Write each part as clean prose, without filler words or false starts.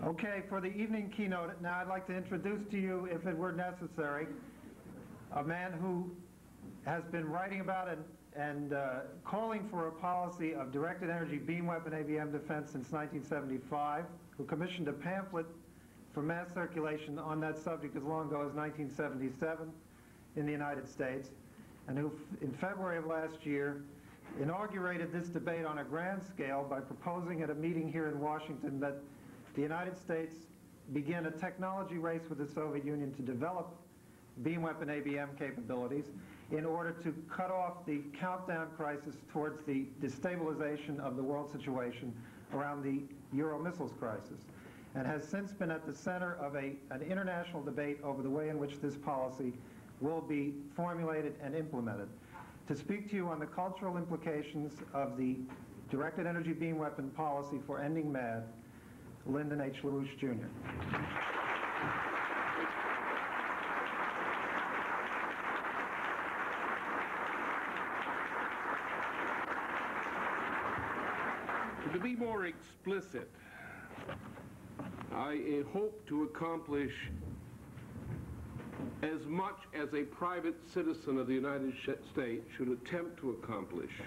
Okay, for the evening keynote, now I'd like to introduce to you, if it were necessary, a man who has been writing about and calling for a policy of directed energy beam weapon ABM defense since 1975, who commissioned a pamphlet for mass circulation on that subject as long ago as 1977 in the United States, and who in February of last year inaugurated this debate on a grand scale by proposing at a meeting here in Washington that the United States begin a technology race with the Soviet Union to develop beam weapon ABM capabilities in order to cut off the countdown crisis towards the destabilization of the world situation around the Euro missiles crisis, and has since been at the center of an international debate over the way in which this policy will be formulated and implemented. To speak to you on the cultural implications of the directed energy beam weapon policy for ending MAD, Lyndon H. LaRouche, Jr. To be more explicit, I hope to accomplish as much as a private citizen of the United States should attempt to accomplish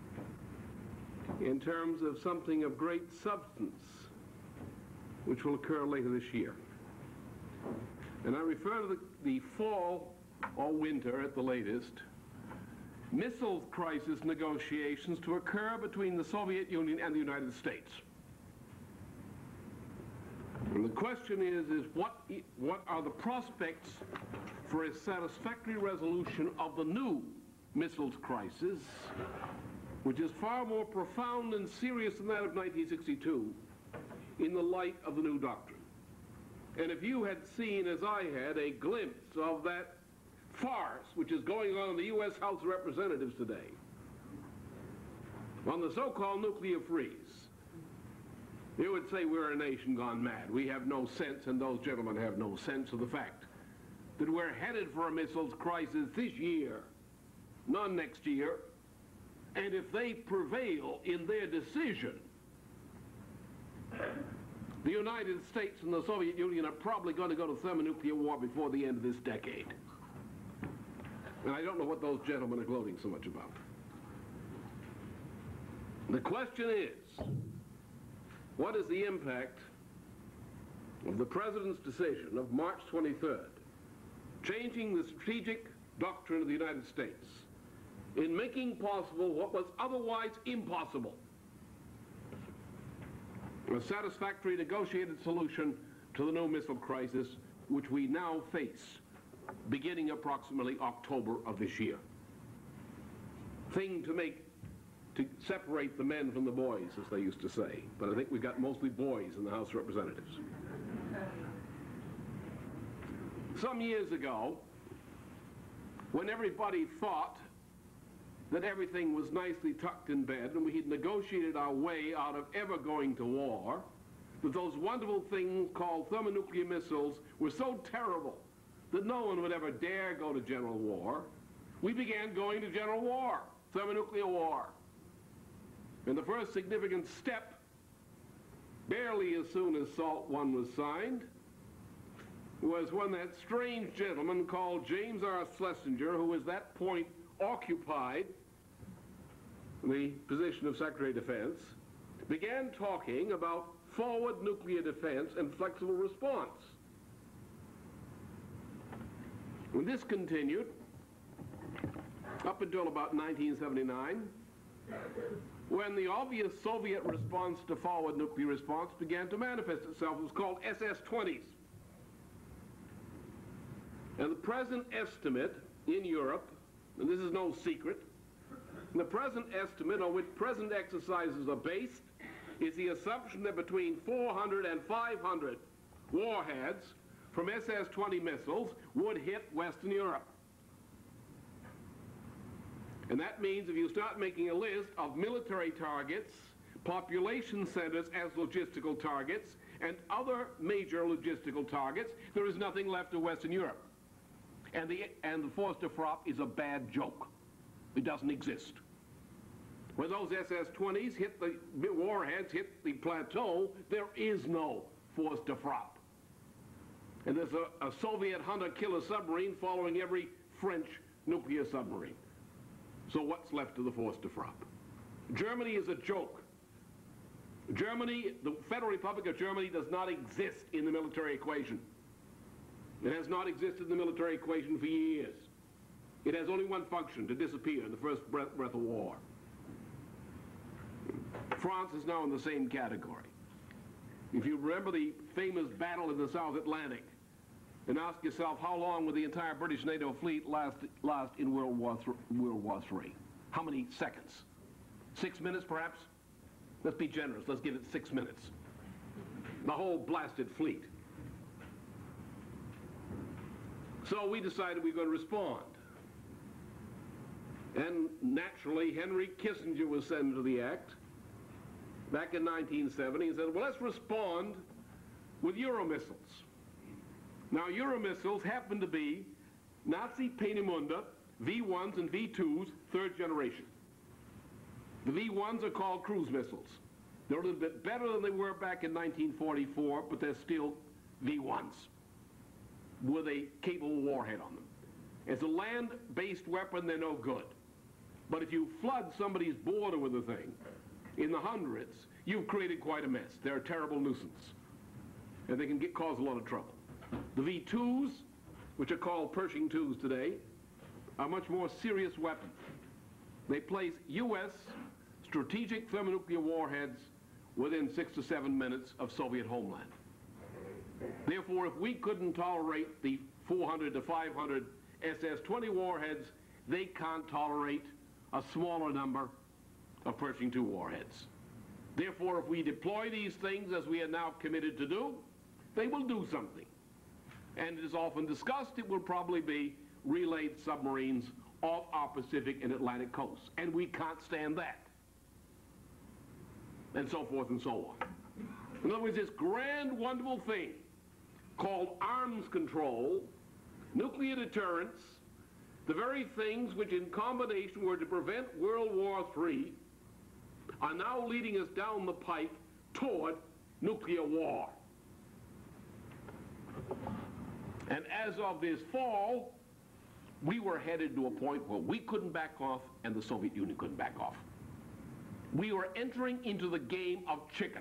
in terms of something of great substance which will occur later this year. And I refer to the fall or winter at the latest missiles crisis negotiations to occur between the Soviet Union and the United States. And the question is what are the prospects for a satisfactory resolution of the new missiles crisis, which is far more profound and serious than that of 1962, in the light of the new doctrine. And if you had seen, as I had, a glimpse of that farce which is going on in the U.S. House of Representatives today on the so-called nuclear freeze, you would say we're a nation gone mad. We have no sense, and those gentlemen have no sense of the fact that we're headed for a missiles crisis this year, not next year. And if they prevail in their decision, the United States and the Soviet Union are probably going to go to thermonuclear war before the end of this decade. And I don't know what those gentlemen are gloating so much about. The question is, what is the impact of the President's decision of March 23rd, changing the strategic doctrine of the United States in making possible what was otherwise impossible, a satisfactory negotiated solution to the new missile crisis which we now face beginning approximately October of this year. Thing to separate the men from the boys, as they used to say. But I think we've got mostly boys in the House of Representatives. Some years ago, when everybody thought that everything was nicely tucked in bed and we had negotiated our way out of ever going to war, that those wonderful things called thermonuclear missiles were so terrible that no one would ever dare go to general war, we began going to general war, thermonuclear war. And the first significant step, barely as soon as SALT I was signed, was when that strange gentleman called James R. Schlesinger, who at that point occupied the position of Secretary of Defense, began talking about forward nuclear defense and flexible response. When this continued up until about 1979, when the obvious Soviet response to forward nuclear response began to manifest itself. It was called SS-20s. And the present estimate in Europe, and this is no secret, the present estimate on which present exercises are based is the assumption that between 400 and 500 warheads from SS-20 missiles would hit Western Europe. And that means if you start making a list of military targets, population centers as logistical targets, and other major logistical targets, there is nothing left of Western Europe. And the Forster Frop is a bad joke. It doesn't exist. When those SS-20s hit the warheads, hit the plateau, there is no force de frappe. And there's a Soviet hunter-killer submarine following every French nuclear submarine. So what's left of the force de frappe? Germany is a joke. Germany, the Federal Republic of Germany, does not exist in the military equation. It has not existed in the military equation for years. It has only one function: to disappear in the first breath of war. France is now in the same category. If you remember the famous battle in the South Atlantic, and ask yourself, how long would the entire British NATO fleet last in World War III? How many seconds? 6 minutes, perhaps? Let's be generous. Let's give it 6 minutes. The whole blasted fleet. So we decided we were going to respond. And naturally, Henry Kissinger was sent into the act back in 1970 and said, well, let's respond with Euromissiles. Now, Euromissiles happen to be Nazi Peenemünde V1s and V2s, third generation. The V1s are called cruise missiles. They're a little bit better than they were back in 1944, but they're still V1s with a capable warhead on them. As a land-based weapon, they're no good. But if you flood somebody's border with a thing in the hundreds, you've created quite a mess. They're a terrible nuisance, and they can cause a lot of trouble. The V2s, which are called Pershing 2s today, are much more serious weapons. They place U.S. strategic thermonuclear warheads within 6 to 7 minutes of Soviet homeland. Therefore, if we couldn't tolerate the 400 to 500 SS-20 warheads, they can't tolerate a smaller number of Pershing 2 warheads. Therefore, if we deploy these things, as we are now committed to do, they will do something. And it is often discussed, it will probably be relayed submarines off our Pacific and Atlantic coasts. And we can't stand that. And so forth and so on. In other words, this grand, wonderful thing called arms control, nuclear deterrence, the very things which in combination were to prevent World War III, are now leading us down the pike toward nuclear war. And as of this fall, we were headed to a point where we couldn't back off and the Soviet Union couldn't back off. We were entering into the game of chicken.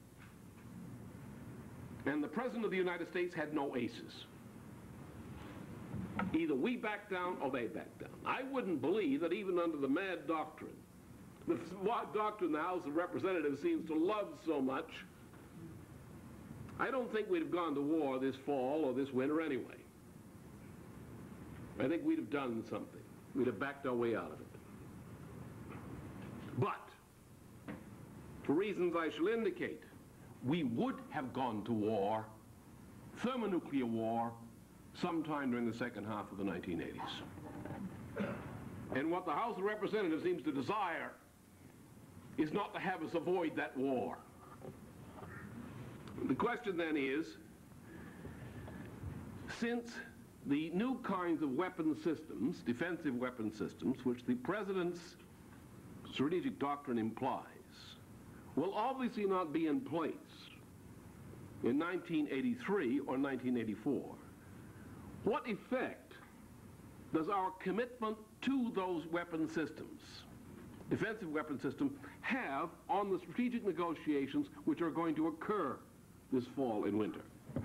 And the President of the United States had no aces. Either we backed down or they backed down. I wouldn't believe that even under the mad doctrine, the doctrine the House of Representatives seems to love so much, I don't think we'd have gone to war this fall or this winter anyway. I think we'd have done something. We'd have backed our way out of it. But, for reasons I shall indicate, we would have gone to war, thermonuclear war, sometime during the second half of the 1980s. And what the House of Representatives seems to desire is not to have us avoid that war. The question then is, since the new kinds of weapon systems, defensive weapon systems, which the President's strategic doctrine implies, will obviously not be in place in 1983 or 1984, what effect does our commitment to those weapon systems, defensive weapon systems, have on the strategic negotiations which are going to occur this fall and winter?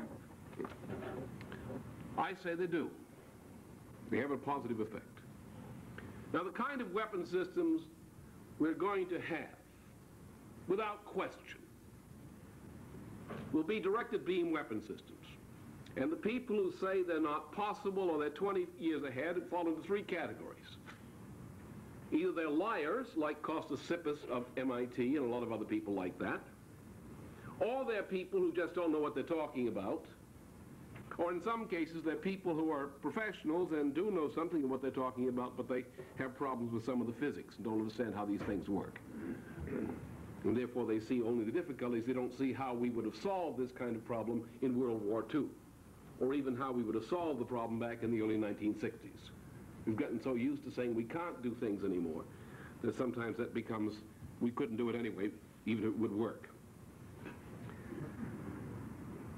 I say they do. They have a positive effect. Now, the kind of weapon systems we're going to have, without question, will be directed beam weapon systems. And the people who say they're not possible or they're 20 years ahead fall into three categories. Either they're liars, like Kostas Tsipras of MIT and a lot of other people like that, or they're people who just don't know what they're talking about, or in some cases they're people who are professionals and do know something of what they're talking about, but they have problems with some of the physics and don't understand how these things work. And therefore they see only the difficulties. They don't see how we would have solved this kind of problem in World War II, or even how we would have solved the problem back in the early 1960s. We've gotten so used to saying we can't do things anymore that sometimes that becomes, we couldn't do it anyway, even if it would work.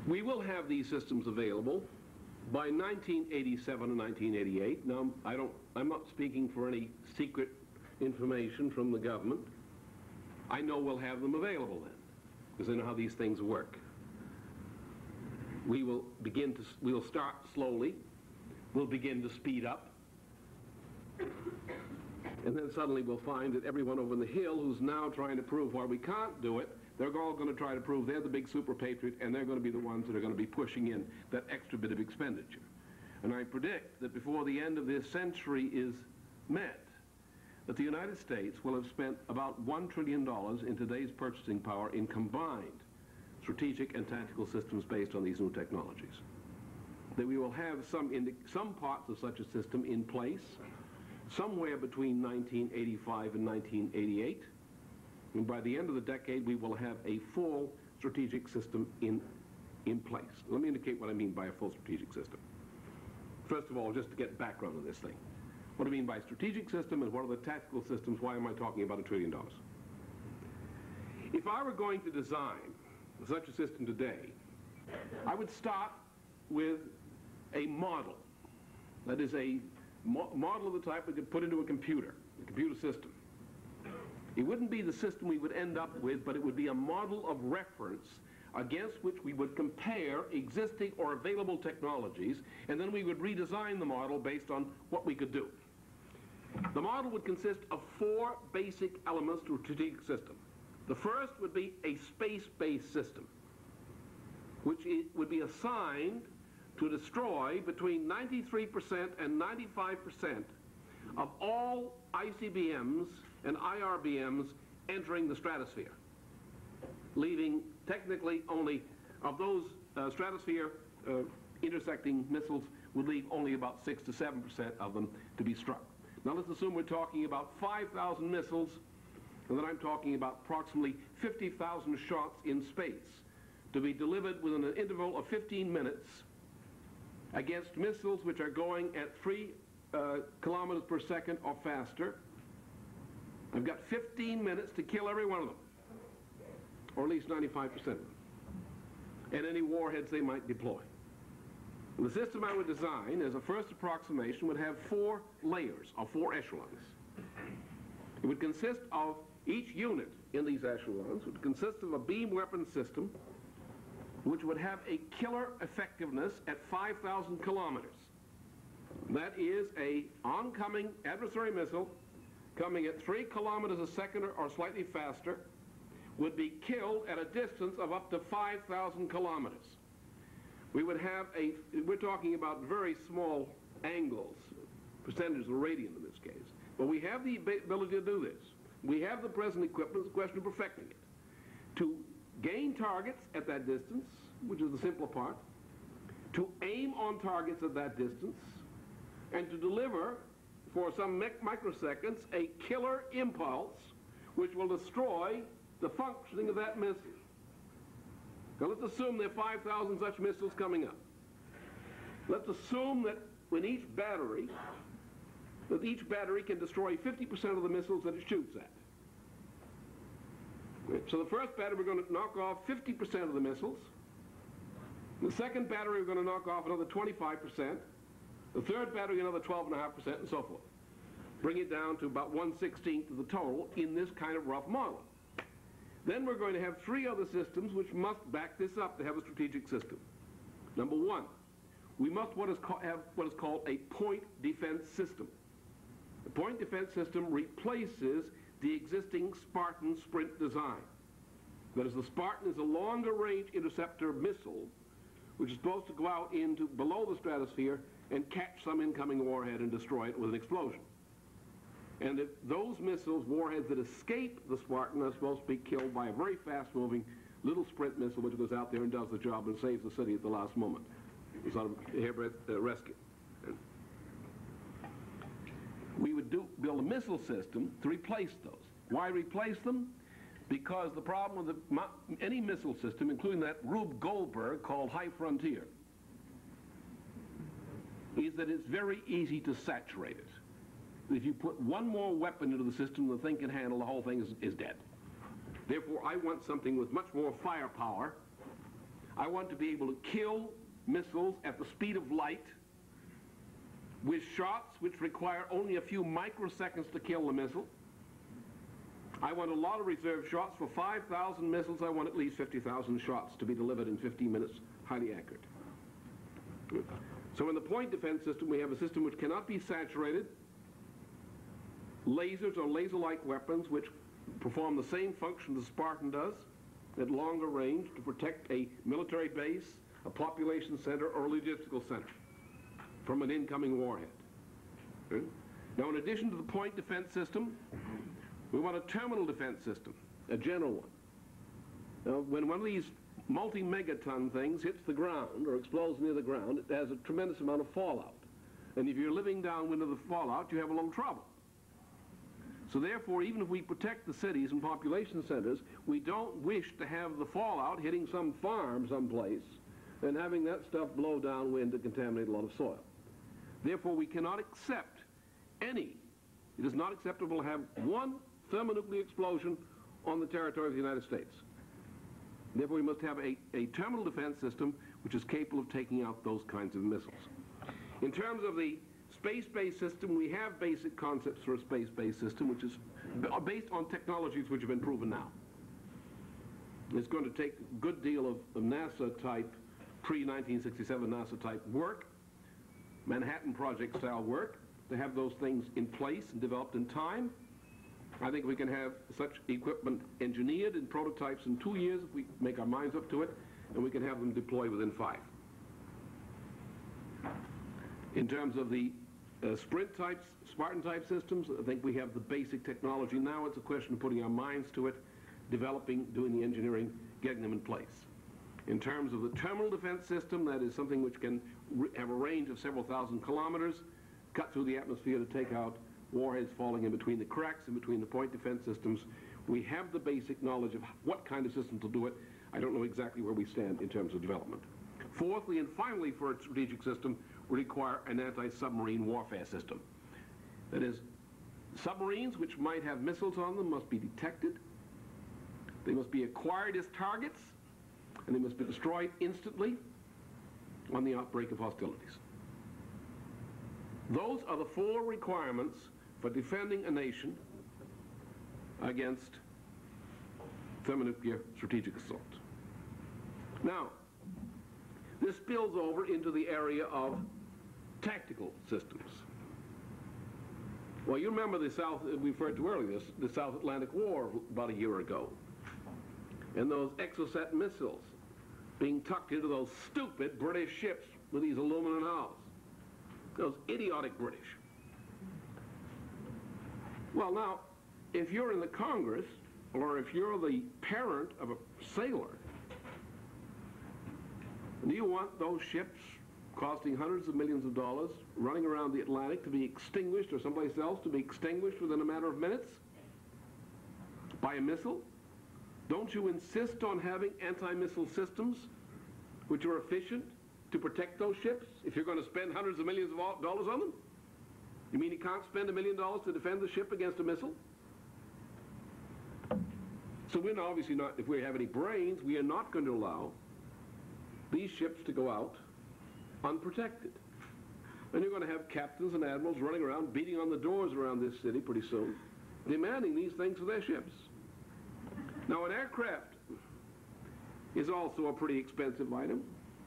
We will have these systems available by 1987 and 1988. Now, I'm not speaking for any secret information from the government. I know we'll have them available then, because I know how these things work. We'll start slowly. We'll begin to speed up. And then suddenly we'll find that everyone over in the hill who's now trying to prove why we can't do it, they're all going to try to prove they're the big super patriot, and they're going to be the ones that are going to be pushing in that extra bit of expenditure. And I predict that before the end of this century is met, that the United States will have spent about $1 trillion in today's purchasing power in combined strategic and tactical systems based on these new technologies. That we will have some parts of such a system in place somewhere between 1985 and 1988. And by the end of the decade, we will have a full strategic system in place. Let me indicate what I mean by a full strategic system. First of all, just to get background on this thing. What I mean by strategic system and what are the tactical systems, why am I talking about $1 trillion? If I were going to design such a system today, I would start with a model. That is a model of the type we could put into a computer system. It wouldn't be the system we would end up with, but it would be a model of reference against which we would compare existing or available technologies, and then we would redesign the model based on what we could do. The model would consist of 4 basic elements to a strategic system. The first would be a space-based system, which would be assigned to destroy between 93% and 95% of all ICBMs and IRBMs entering the stratosphere, leaving technically only, of those stratosphere intersecting missiles, would leave only about 6 to 7% of them to be struck. Now let's assume we're talking about 5,000 missiles, and then I'm talking about approximately 50,000 shots in space to be delivered within an interval of 15 minutes against missiles which are going at 3 kilometers per second or faster. I've got 15 minutes to kill every one of them, or at least 95% of them, and any warheads they might deploy. And the system I would design as a first approximation would have 4 layers, or 4 echelons. It would consist of, each unit in these echelons would consist of a beam weapon system which would have a killer effectiveness at 5,000 kilometers. That is a oncoming adversary missile coming at 3 kilometers a second or slightly faster would be killed at a distance of up to 5,000 kilometers. We would have we're talking about very small angles, percentages of radian in this case, but we have the ability to do this. We have the present equipment. It's a question of perfecting it. To gain targets at that distance, which is the simpler part, to aim on targets at that distance, and to deliver for some microseconds a killer impulse which will destroy the functioning of that missile. Now let's assume there are 5,000 such missiles coming up. Let's assume that each battery can destroy 50% of the missiles that it shoots at. So the first battery, we're going to knock off 50% of the missiles. The second battery, we're going to knock off another 25%. The third battery, another 12.5%, and so forth. Bring it down to about 1/16 of the total in this kind of rough model. Then we're going to have 3 other systems which must back this up to have a strategic system. Number 1, we must have what is called a point defense system. The point defense system replaces the existing Spartan Sprint design. That is, the Spartan is a longer range interceptor missile which is supposed to go out into below the stratosphere and catch some incoming warhead and destroy it with an explosion. And if those missiles, warheads that escape the Spartan, are supposed to be killed by a very fast-moving little Sprint missile which goes out there and does the job and saves the city at the last moment. It's sort of a hairbreadth rescue. We would build a missile system to replace those. Why replace them? Because the problem with any missile system, including that Rube Goldberg called High Frontier, is that it's very easy to saturate it. If you put one more weapon into the system the thing can handle, the whole thing is dead. Therefore, I want something with much more firepower. I want to be able to kill missiles at the speed of light with shots which require only a few microseconds to kill the missile. I want a lot of reserve shots. For 5,000 missiles, I want at least 50,000 shots to be delivered in 15 minutes, highly accurate. So in the point defense system, we have a system which cannot be saturated, lasers or laser-like weapons which perform the same function the Spartan does at longer range to protect a military base, a population center, or a logistical center from an incoming warhead. Okay? Now, in addition to the point defense system, we want a terminal defense system, a general one. Now, when one of these multi-megaton things hits the ground or explodes near the ground, it has a tremendous amount of fallout. And if you're living downwind of the fallout, you have a little trouble. So therefore, even if we protect the cities and population centers, we don't wish to have the fallout hitting some farm someplace and having that stuff blow downwind to contaminate a lot of soil. Therefore, we cannot accept any. It is not acceptable to have one thermonuclear explosion on the territory of the United States. Therefore, we must have a terminal defense system which is capable of taking out those kinds of missiles. In terms of the space-based system, we have basic concepts for a space-based system which is based on technologies which have been proven now. It's going to take a good deal of NASA-type, pre-1967 NASA-type work, Manhattan Project-style work, to have those things in place and developed in time. I think we can have such equipment engineered in prototypes in 2 years if we make our minds up to it, and we can have them deployed within 5. In terms of the sprint types, Spartan type systems, I think we have the basic technology now. It's a question of putting our minds to it, developing, doing the engineering, getting them in place. In terms of the terminal defense system, that is something which can have a range of several thousand kilometers, cut through the atmosphere to take out warheads falling in between the cracks, in between the point defense systems. We have the basic knowledge of what kind of system to do it. I don't know exactly where we stand in terms of development. Fourthly and finally, for a strategic system, we require an anti-submarine warfare system. That is, submarines which might have missiles on them must be detected, they must be acquired as targets, and they must be destroyed instantly on the outbreak of hostilities. Those are the 4 requirements for defending a nation against thermonuclear strategic assault. Now, this spills over into the area of tactical systems. Well, you remember the South, we referred to earlier, the South Atlantic War about a year ago, and those Exocet missiles being tucked into those stupid British ships with these aluminum hulls. Those idiotic British. Well, now, if you're in the Congress, or if you're the parent of a sailor, do you want those ships costing hundreds of millions of dollars running around the Atlantic to be extinguished, or someplace else to be extinguished within a matter of minutes by a missile? Don't you insist on having anti-missile systems which are efficient to protect those ships if you're going to spend hundreds of millions of dollars on them? You mean you can't spend $1 million to defend the ship against a missile? So we're obviously not, if we have any brains, we are not going to allow these ships to go out unprotected. And you're going to have captains and admirals running around, beating on the doors around this city pretty soon, demanding these things for their ships. Now, an aircraft is also a pretty expensive item.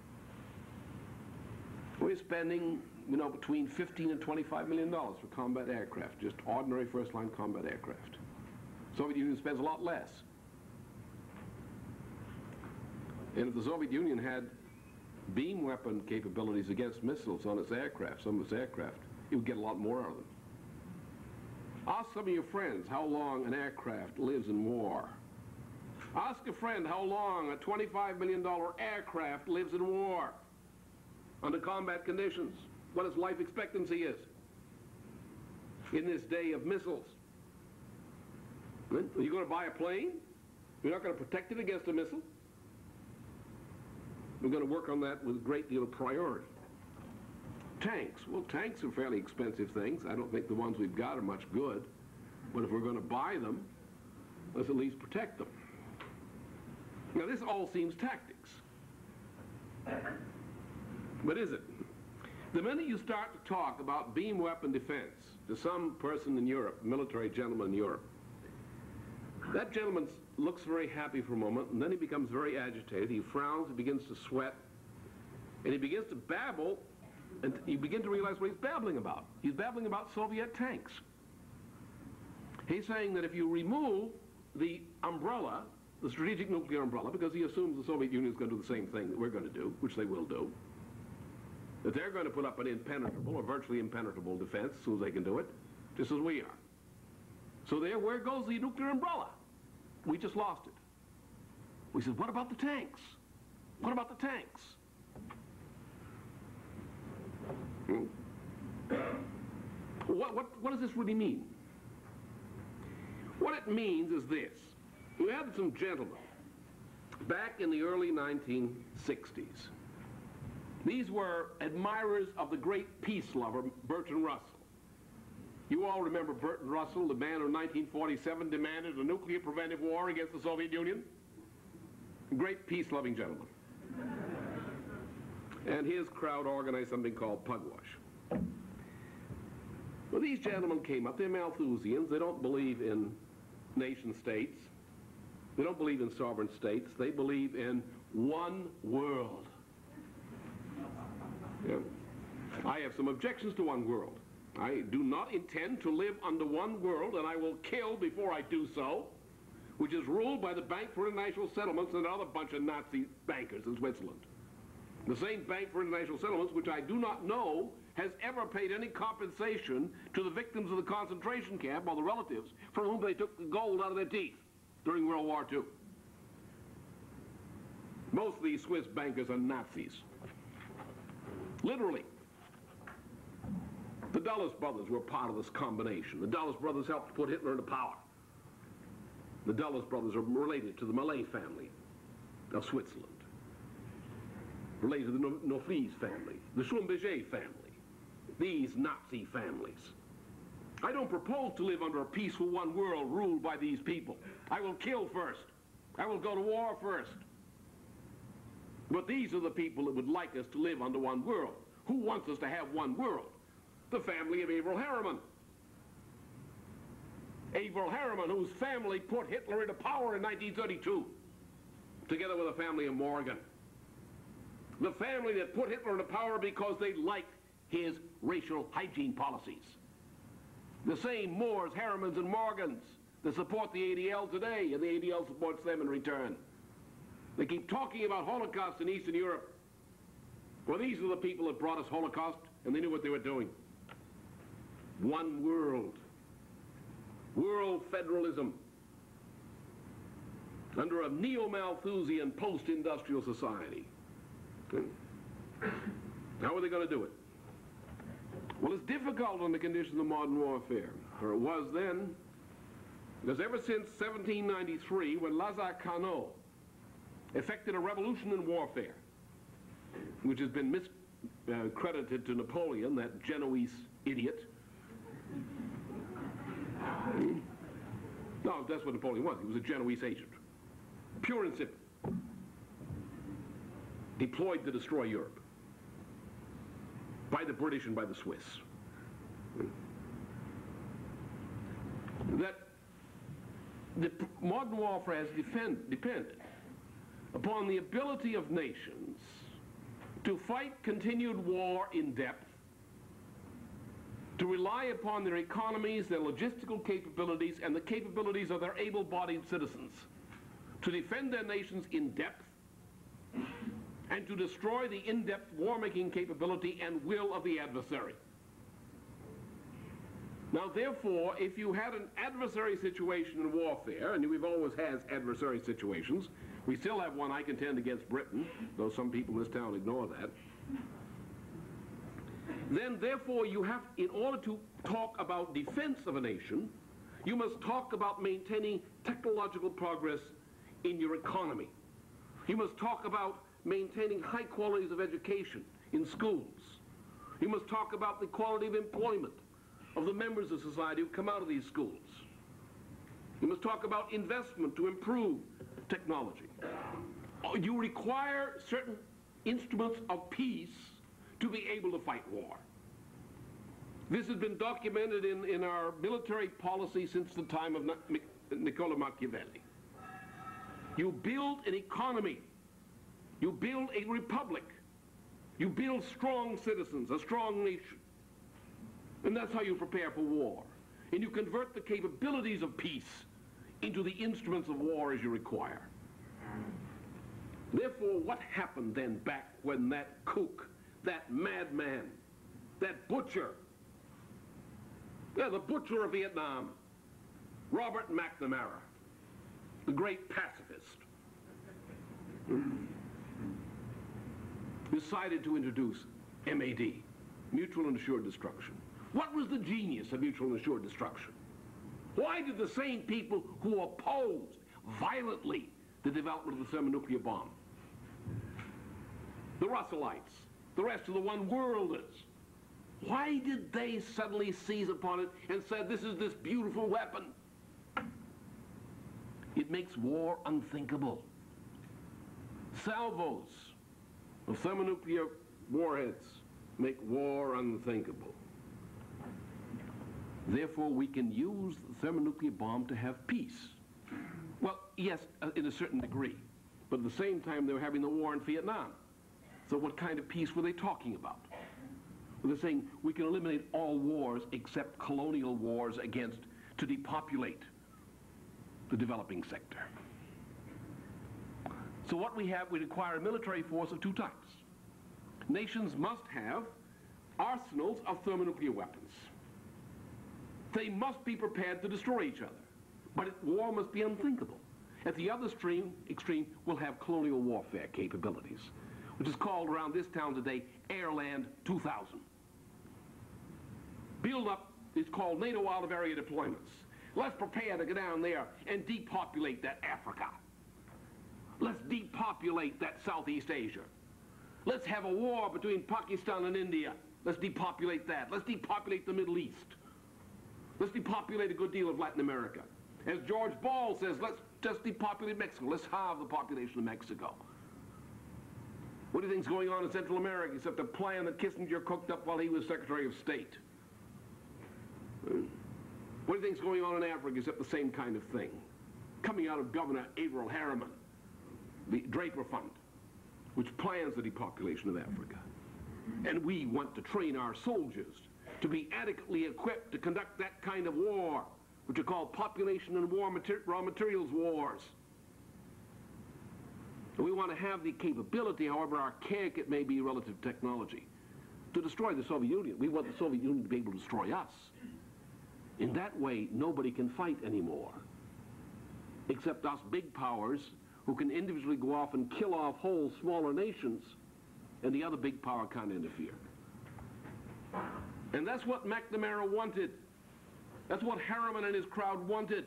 We're spending, you know, between $15 and $25 million for combat aircraft, just ordinary first-line combat aircraft. Soviet Union spends a lot less. And if the Soviet Union had beam weapon capabilities against missiles on its aircraft, some of its aircraft, it would get a lot more out of them. Ask some of your friends how long an aircraft lives in war. Ask a friend how long a $25 million aircraft lives in war under combat conditions, what its life expectancy is in this day of missiles. Are you going to buy a plane? You're not going to protect it against a missile? We're going to work on that with a great deal of priority. Tanks. Well, tanks are fairly expensive things. I don't think the ones we've got are much good. But if we're going to buy them, let's at least protect them. Now, this all seems tactics. But is it? The minute you start to talk about beam weapon defense to some person in Europe, military gentleman in Europe, that gentleman looks very happy for a moment, and then he becomes very agitated. He frowns, he begins to sweat, and he begins to babble, and you begin to realize what he's babbling about. He's babbling about Soviet tanks. He's saying that if you remove the umbrella, the strategic nuclear umbrella, because he assumes the Soviet Union is going to do the same thing that we're going to do, which they will do, that they're going to put up an impenetrable or virtually impenetrable defense as soon as they can do it, just as we are. So there, where goes the nuclear umbrella? We just lost it. We said, what about the tanks? What about the tanks? What does this really mean? What it means is this. We had some gentlemen back in the early 1960s. These were admirers of the great peace lover, Bertrand Russell. You all remember Bertrand Russell, the man who in 1947 demanded a nuclear preventive war against the Soviet Union? A great peace-loving gentleman. And his crowd organized something called Pugwash. Well, these gentlemen came up. They're Malthusians. They don't believe in nation-states. They don't believe in sovereign states. They believe in one world. Yeah. I have some objections to one world. I do not intend to live under one world, and I will kill before I do so, which is ruled by the Bank for International Settlements and another bunch of Nazi bankers in Switzerland. The same Bank for International Settlements, which I do not know has ever paid any compensation to the victims of the concentration camp or the relatives from whom they took the gold out of their teeth during World War II. Most of these Swiss bankers are Nazis. Literally. The Dulles brothers were part of this combination. The Dulles brothers helped put Hitler into power. The Dulles brothers are related to the Malay family of Switzerland, related to the Noflis family, the Schlumberger family, these Nazi families. I don't propose to live under a peaceful one world ruled by these people. I will kill first. I will go to war first. But these are the people that would like us to live under one world. Who wants us to have one world? The family of Averell Harriman. Averell Harriman, whose family put Hitler into power in 1932, together with the family of Morgan. The family that put Hitler into power because they liked his racial hygiene policies. The same Moores, Harrimans, and Morgans that support the ADL today, and the ADL supports them in return. They keep talking about Holocaust in Eastern Europe. Well, these are the people that brought us Holocaust, and they knew what they were doing. One world. World federalism. Under a neo-Malthusian post-industrial society. Okay. How are they going to do it? Well, it's difficult in the conditions of modern warfare, or it was then, because ever since 1793, when Lazare Carnot effected a revolution in warfare, which has been credited to Napoleon, that Genoese idiot. No, that's what Napoleon was. He was a Genoese agent. Pure and simple. Deployed to destroy Europe. By the British and by the Swiss. That the modern warfare has depended upon the ability of nations to fight continued war in depth, to rely upon their economies, their logistical capabilities, and the capabilities of their able-bodied citizens, to defend their nations in depth, and to destroy the in-depth war-making capability and will of the adversary. Now, therefore, if you had an adversary situation in warfare, and we've always had adversary situations, we still have one, I contend, against Britain, though some people in this town ignore that, then, therefore, you have, in order to talk about defense of a nation, you must talk about maintaining technological progress in your economy. You must talk about maintaining high qualities of education in schools. You must talk about the quality of employment of the members of society who come out of these schools. You must talk about investment to improve technology. You require certain instruments of peace to be able to fight war. This has been documented in our military policy since the time of Niccolo Machiavelli. You build an economy, you build a republic, you build strong citizens, a strong nation. And that's how you prepare for war. And you convert the capabilities of peace into the instruments of war as you require. Therefore, what happened then back when that kook, that madman, that butcher, the butcher of Vietnam, Robert McNamara, the great pacifist, decided to introduce MAD, mutual and assured destruction. What was the genius of mutual and assured destruction? Why did the same people who opposed violently the development of the thermonuclear bomb, the Russellites, the rest of the one-worlders, why did they suddenly seize upon it and said, this is this beautiful weapon? It makes war unthinkable. Salvos of thermonuclear warheads make war unthinkable. Therefore, we can use the thermonuclear bomb to have peace. Well, yes, in a certain degree. But at the same time, they were having the war in Vietnam. So what kind of peace were they talking about? Well, they're saying we can eliminate all wars except colonial wars to depopulate the developing sector. So what we have, we require a military force of two types. Nations must have arsenals of thermonuclear weapons. They must be prepared to destroy each other. But war must be unthinkable. At the other extreme, we'll have colonial warfare capabilities, which is called around this town today, Airland 2000. Build up is called NATO out of area deployments. Let's prepare to go down there and depopulate that Africa. Let's depopulate that Southeast Asia. Let's have a war between Pakistan and India. Let's depopulate that. Let's depopulate the Middle East. Let's depopulate a good deal of Latin America. As George Ball says, let's just depopulate Mexico. Let's halve the population of Mexico. What do you think's going on in Central America except a plan that Kissinger cooked up while he was Secretary of State? What do you think's going on in Africa except the same kind of thing? Coming out of Governor Averell Harriman, the Draper Fund, which plans the depopulation of Africa. And we want to train our soldiers to be adequately equipped to conduct that kind of war, which are called population and raw materials wars. We want to have the capability, however archaic it may be relative to technology, to destroy the Soviet Union. We want the Soviet Union to be able to destroy us. In that way, nobody can fight anymore, except us big powers who can individually go off and kill off whole smaller nations, and the other big power can't interfere. And that's what McNamara wanted. That's what Harriman and his crowd wanted.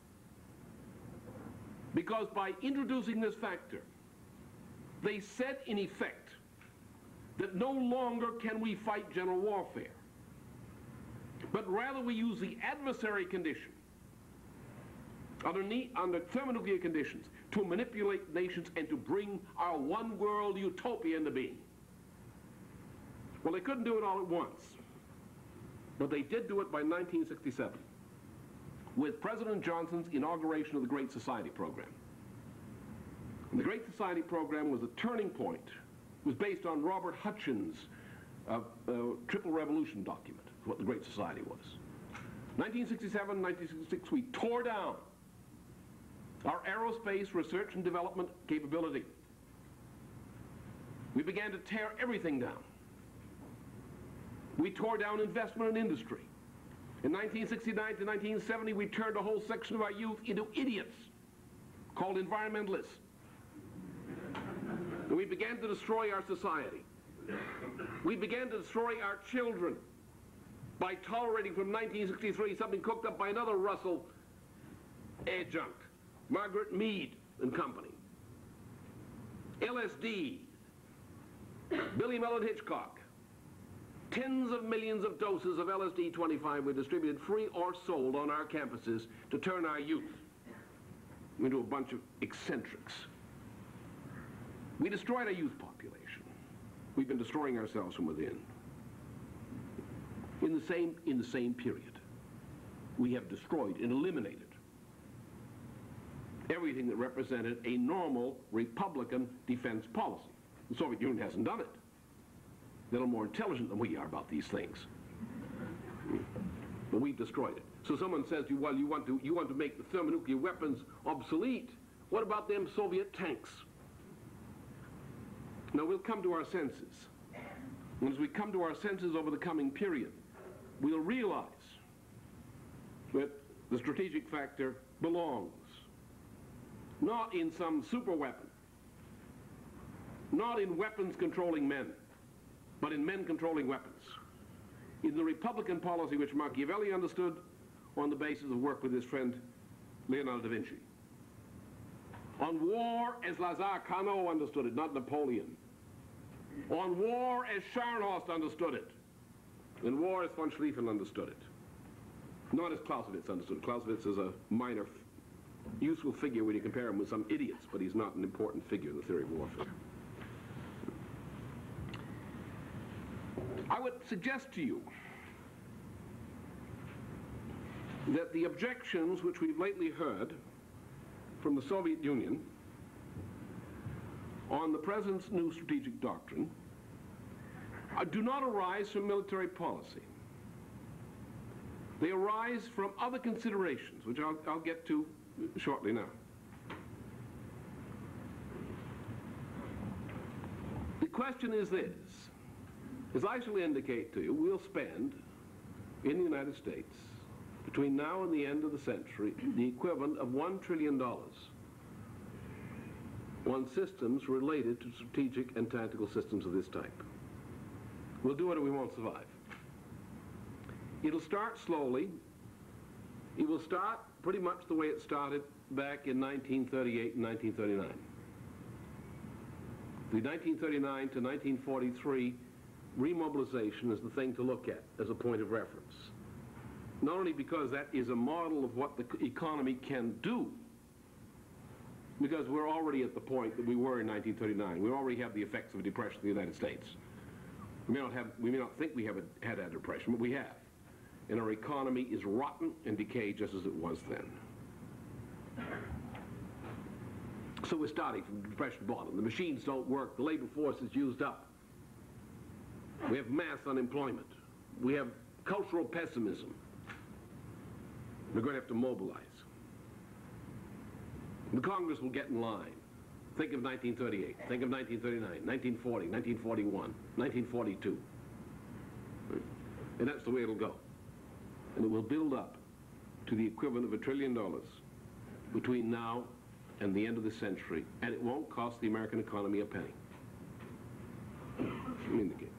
Because by introducing this factor, they said in effect that no longer can we fight general warfare, but rather we use the adversary condition under thermonuclear conditions to manipulate nations and to bring our one world utopia into being. Well, they couldn't do it all at once, but they did do it by 1967 with President Johnson's inauguration of the Great Society Program. And the Great Society Program was a turning point. It was based on Robert Hutchins' Triple Revolution document, what the Great Society was. 1967, 1966, we tore down our aerospace research and development capability. We began to tear everything down. We tore down investment in industry. In 1969 to 1970, we turned a whole section of our youth into idiots called environmentalists. And we began to destroy our society. We began to destroy our children by tolerating from 1963 something cooked up by another Russell adjunct, Margaret Mead and company. LSD, Billy Mellon Hitchcock. Tens of millions of doses of LSD-25 were distributed free or sold on our campuses to turn our youth into a bunch of eccentrics. We destroyed our youth population. We've been destroying ourselves from within. In the same period, we have destroyed and eliminated everything that represented a normal Republican defense policy. The Soviet Union hasn't done it. They're a little more intelligent than we are about these things. But we've destroyed it. So someone says to you, well, you want to make the thermonuclear weapons obsolete. What about them Soviet tanks? Now we'll come to our senses. And as we come to our senses over the coming period, we'll realize that the strategic factor belongs not in some super weapon, not in weapons controlling men, but in men controlling weapons. In the Republican policy which Machiavelli understood on the basis of work with his friend Leonardo da Vinci. On war as Lazare Carnot understood it, not Napoleon. On war as Scharnhorst understood it. And war as von Schlieffen understood it. Not as Clausewitz understood it. Clausewitz is a minor, useful figure when you compare him with some idiots, but he's not an important figure in the theory of warfare. I would suggest to you that the objections which we've lately heard from the Soviet Union on the President's new strategic doctrine do not arise from military policy. They arise from other considerations, which I'll get to shortly now. The question is this. As I shall indicate to you, we'll spend in the United States between now and the end of the century the equivalent of $1 trillion on systems related to strategic and tactical systems of this type. We'll do it or we won't survive. It'll start slowly. It will start pretty much the way it started back in 1938 and 1939. The 1939 to 1943 remobilization is the thing to look at as a point of reference. Not only because that is a model of what the economy can do, because we're already at the point that we were in 1939. We already have the effects of a depression in the United States. We may not think we have had a depression, but we have. And our economy is rotten and decayed just as it was then. So we're starting from the depression bottom. The machines don't work. The labor force is used up. We have mass unemployment. We have cultural pessimism. We're going to have to mobilize. The Congress will get in line. Think of 1938, think of 1939, 1940, 1941, 1942. And that's the way it'll go. And it will build up to the equivalent of $1 trillion between now and the end of the century, and it won't cost the American economy a penny. Let me indicate.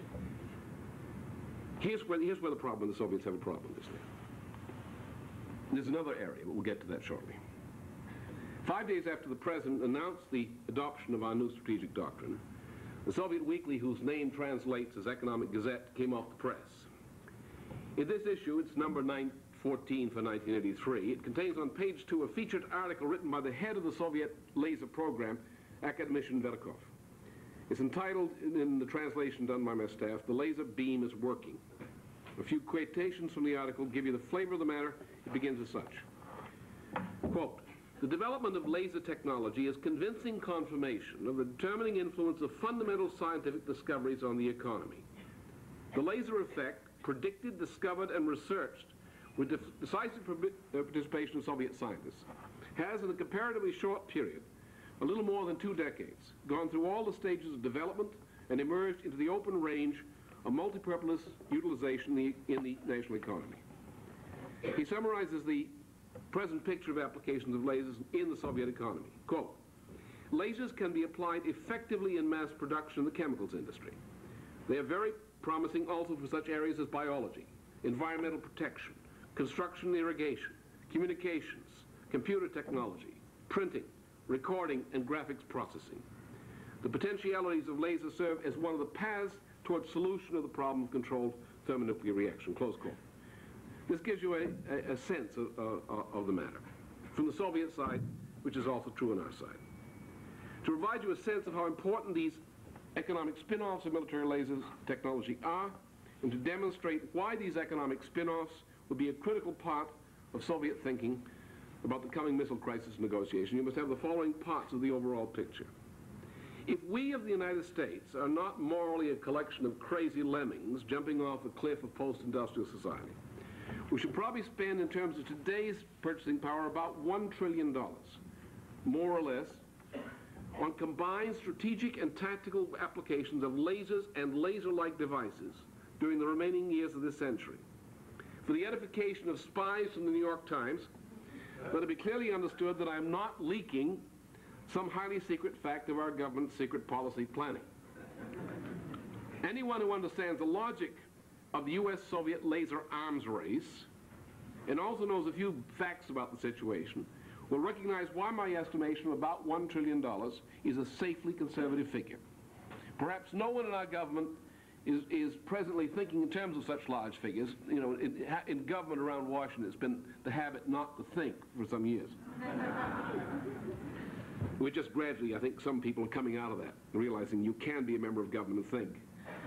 Here's where the problem, the Soviets have a problem with this thing. There's another area, but we'll get to that shortly. 5 days after the President announced the adoption of our new strategic doctrine, the Soviet weekly, whose name translates as Economic Gazette, came off the press. In this issue, it's number 914 for 1983, it contains on page 2 a featured article written by the head of the Soviet laser program, Academician Verkov. It's entitled, in the translation done by my staff, "The Laser Beam is Working." A few quotations from the article give you the flavor of the matter. It begins as such. Quote, "The development of laser technology is convincing confirmation of the determining influence of fundamental scientific discoveries on the economy. The laser effect, predicted, discovered, and researched with decisive participation of Soviet scientists, has, in a comparatively short period, a little more than 2 decades, gone through all the stages of development and emerged into the open range of multi-purpose utilization in the national economy." He summarizes the present picture of applications of lasers in the Soviet economy. Quote, "Lasers can be applied effectively in mass production in the chemicals industry. They are very promising also for such areas as biology, environmental protection, construction and irrigation, communications, computer technology, printing, recording, and graphics processing. The potentialities of lasers serve as one of the paths towards solution of the problem of controlled thermonuclear reaction." Close quote. This gives you a sense of the matter from the Soviet side, which is also true on our side. To provide you a sense of how important these economic spin-offs of military laser technology are, and to demonstrate why these economic spin-offs would be a critical part of Soviet thinking about the coming missile crisis negotiation, you must have the following parts of the overall picture. If we of the United States are not morally a collection of crazy lemmings jumping off a cliff of post-industrial society, we should probably spend, in terms of today's purchasing power, about $1 trillion, more or less, on combined strategic and tactical applications of lasers and laser-like devices during the remaining years of this century. For the edification of spies from the New York Times, let it be clearly understood that I am not leaking some highly secret fact of our government's secret policy planning. Anyone who understands the logic of the U.S.-Soviet laser arms race and also knows a few facts about the situation will recognize why my estimation of about $1 trillion is a safely conservative figure. Perhaps no one in our government is presently thinking in terms of such large figures. You know, in government around Washington, it's been the habit not to think for some years. We're just gradually, I think some people are coming out of that, realizing you can be a member of government and think.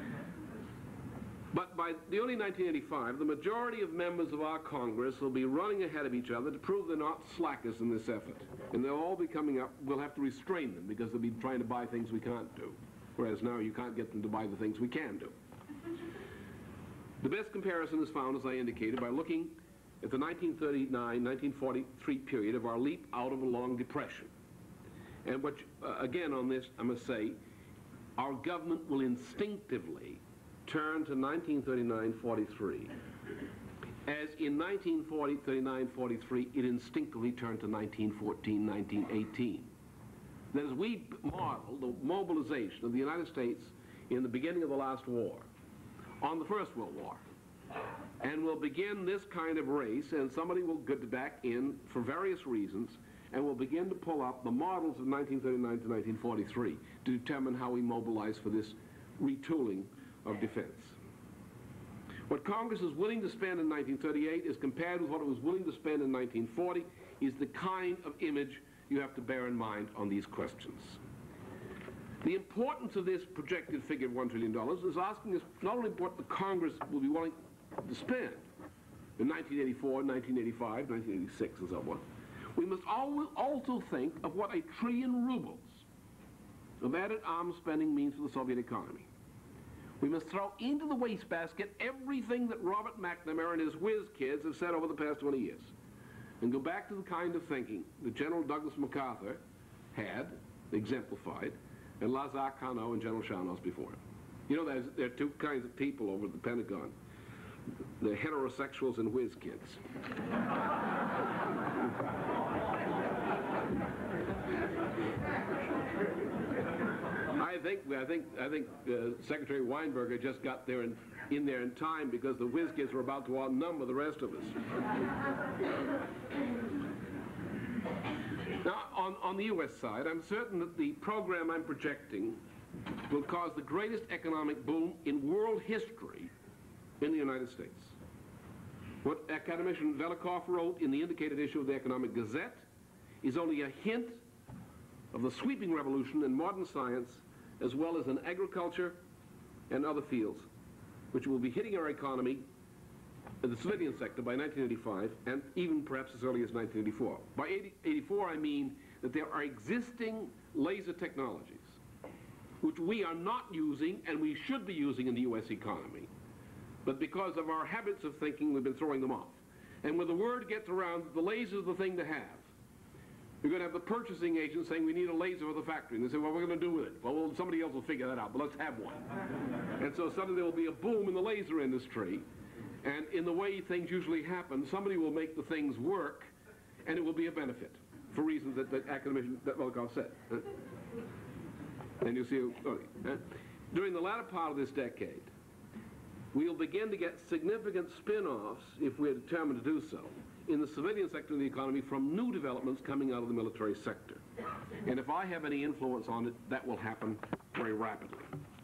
But by the early 1985, the majority of members of our Congress will be running ahead of each other to prove they're not slackers in this effort. And they'll all be coming up, we'll have to restrain them because they'll be trying to buy things we can't do. Whereas now you can't get them to buy the things we can do. The best comparison is found, as I indicated, by looking at the 1939-1943 period of our leap out of a long depression. And which, again on this, I must say, our government will instinctively turn to 1939-43, as in 1939-43 it instinctively turned to 1914-1918. That is, we model the mobilization of the United States in the beginning of the last war on the First World War. And we'll begin this kind of race, and somebody will get back in for various reasons, and we'll begin to pull up the models of 1939 to 1943 to determine how we mobilize for this retooling of defense. What Congress is willing to spend in 1938 is compared with what it was willing to spend in 1940 is the kind of image you have to bear in mind on these questions. The importance of this projected figure of $1 trillion is asking us not only what the Congress will be willing to spend in 1984, 1985, 1986, and so on. We must also think of what 1 trillion rubles of added arms spending means for the Soviet economy. We must throw into the wastebasket everything that Robert McNamara and his whiz kids have said over the past 20 years, and go back to the kind of thinking that General Douglas MacArthur had exemplified, and Lazar Carnot and General Shanos before him. You know, there are two kinds of people over at the Pentagon. The heterosexuals and whiz kids. I think Secretary Weinberger just got there in there in time because the whiz kids were about to outnumber the rest of us. Now, on the U.S. side, I'm certain that the program I'm projecting will cause the greatest economic boom in world history in the United States. What academician Velikov wrote in the indicated issue of the Economic Gazette is only a hint of the sweeping revolution in modern science, as well as in agriculture and other fields, which will be hitting our economy in the civilian sector by 1985, and even perhaps as early as 1984. By 1984, I mean that there are existing laser technologies which we are not using and we should be using in the U.S. economy. But because of our habits of thinking, we've been throwing them off. And when the word gets around, the laser is the thing to have. You're going to have the purchasing agent saying, we need a laser for the factory. And they say, well, what are we going to do with it? Well, somebody else will figure that out, but let's have one. And so suddenly there will be a boom in the laser industry. And in the way things usually happen, somebody will make the things work, and it will be a benefit for reasons that the academician Velikov said. And you see, during the latter part of this decade, we'll begin to get significant spin-offs, if we're determined to do so, in the civilian sector of the economy from new developments coming out of the military sector. And if I have any influence on it, that will happen very rapidly.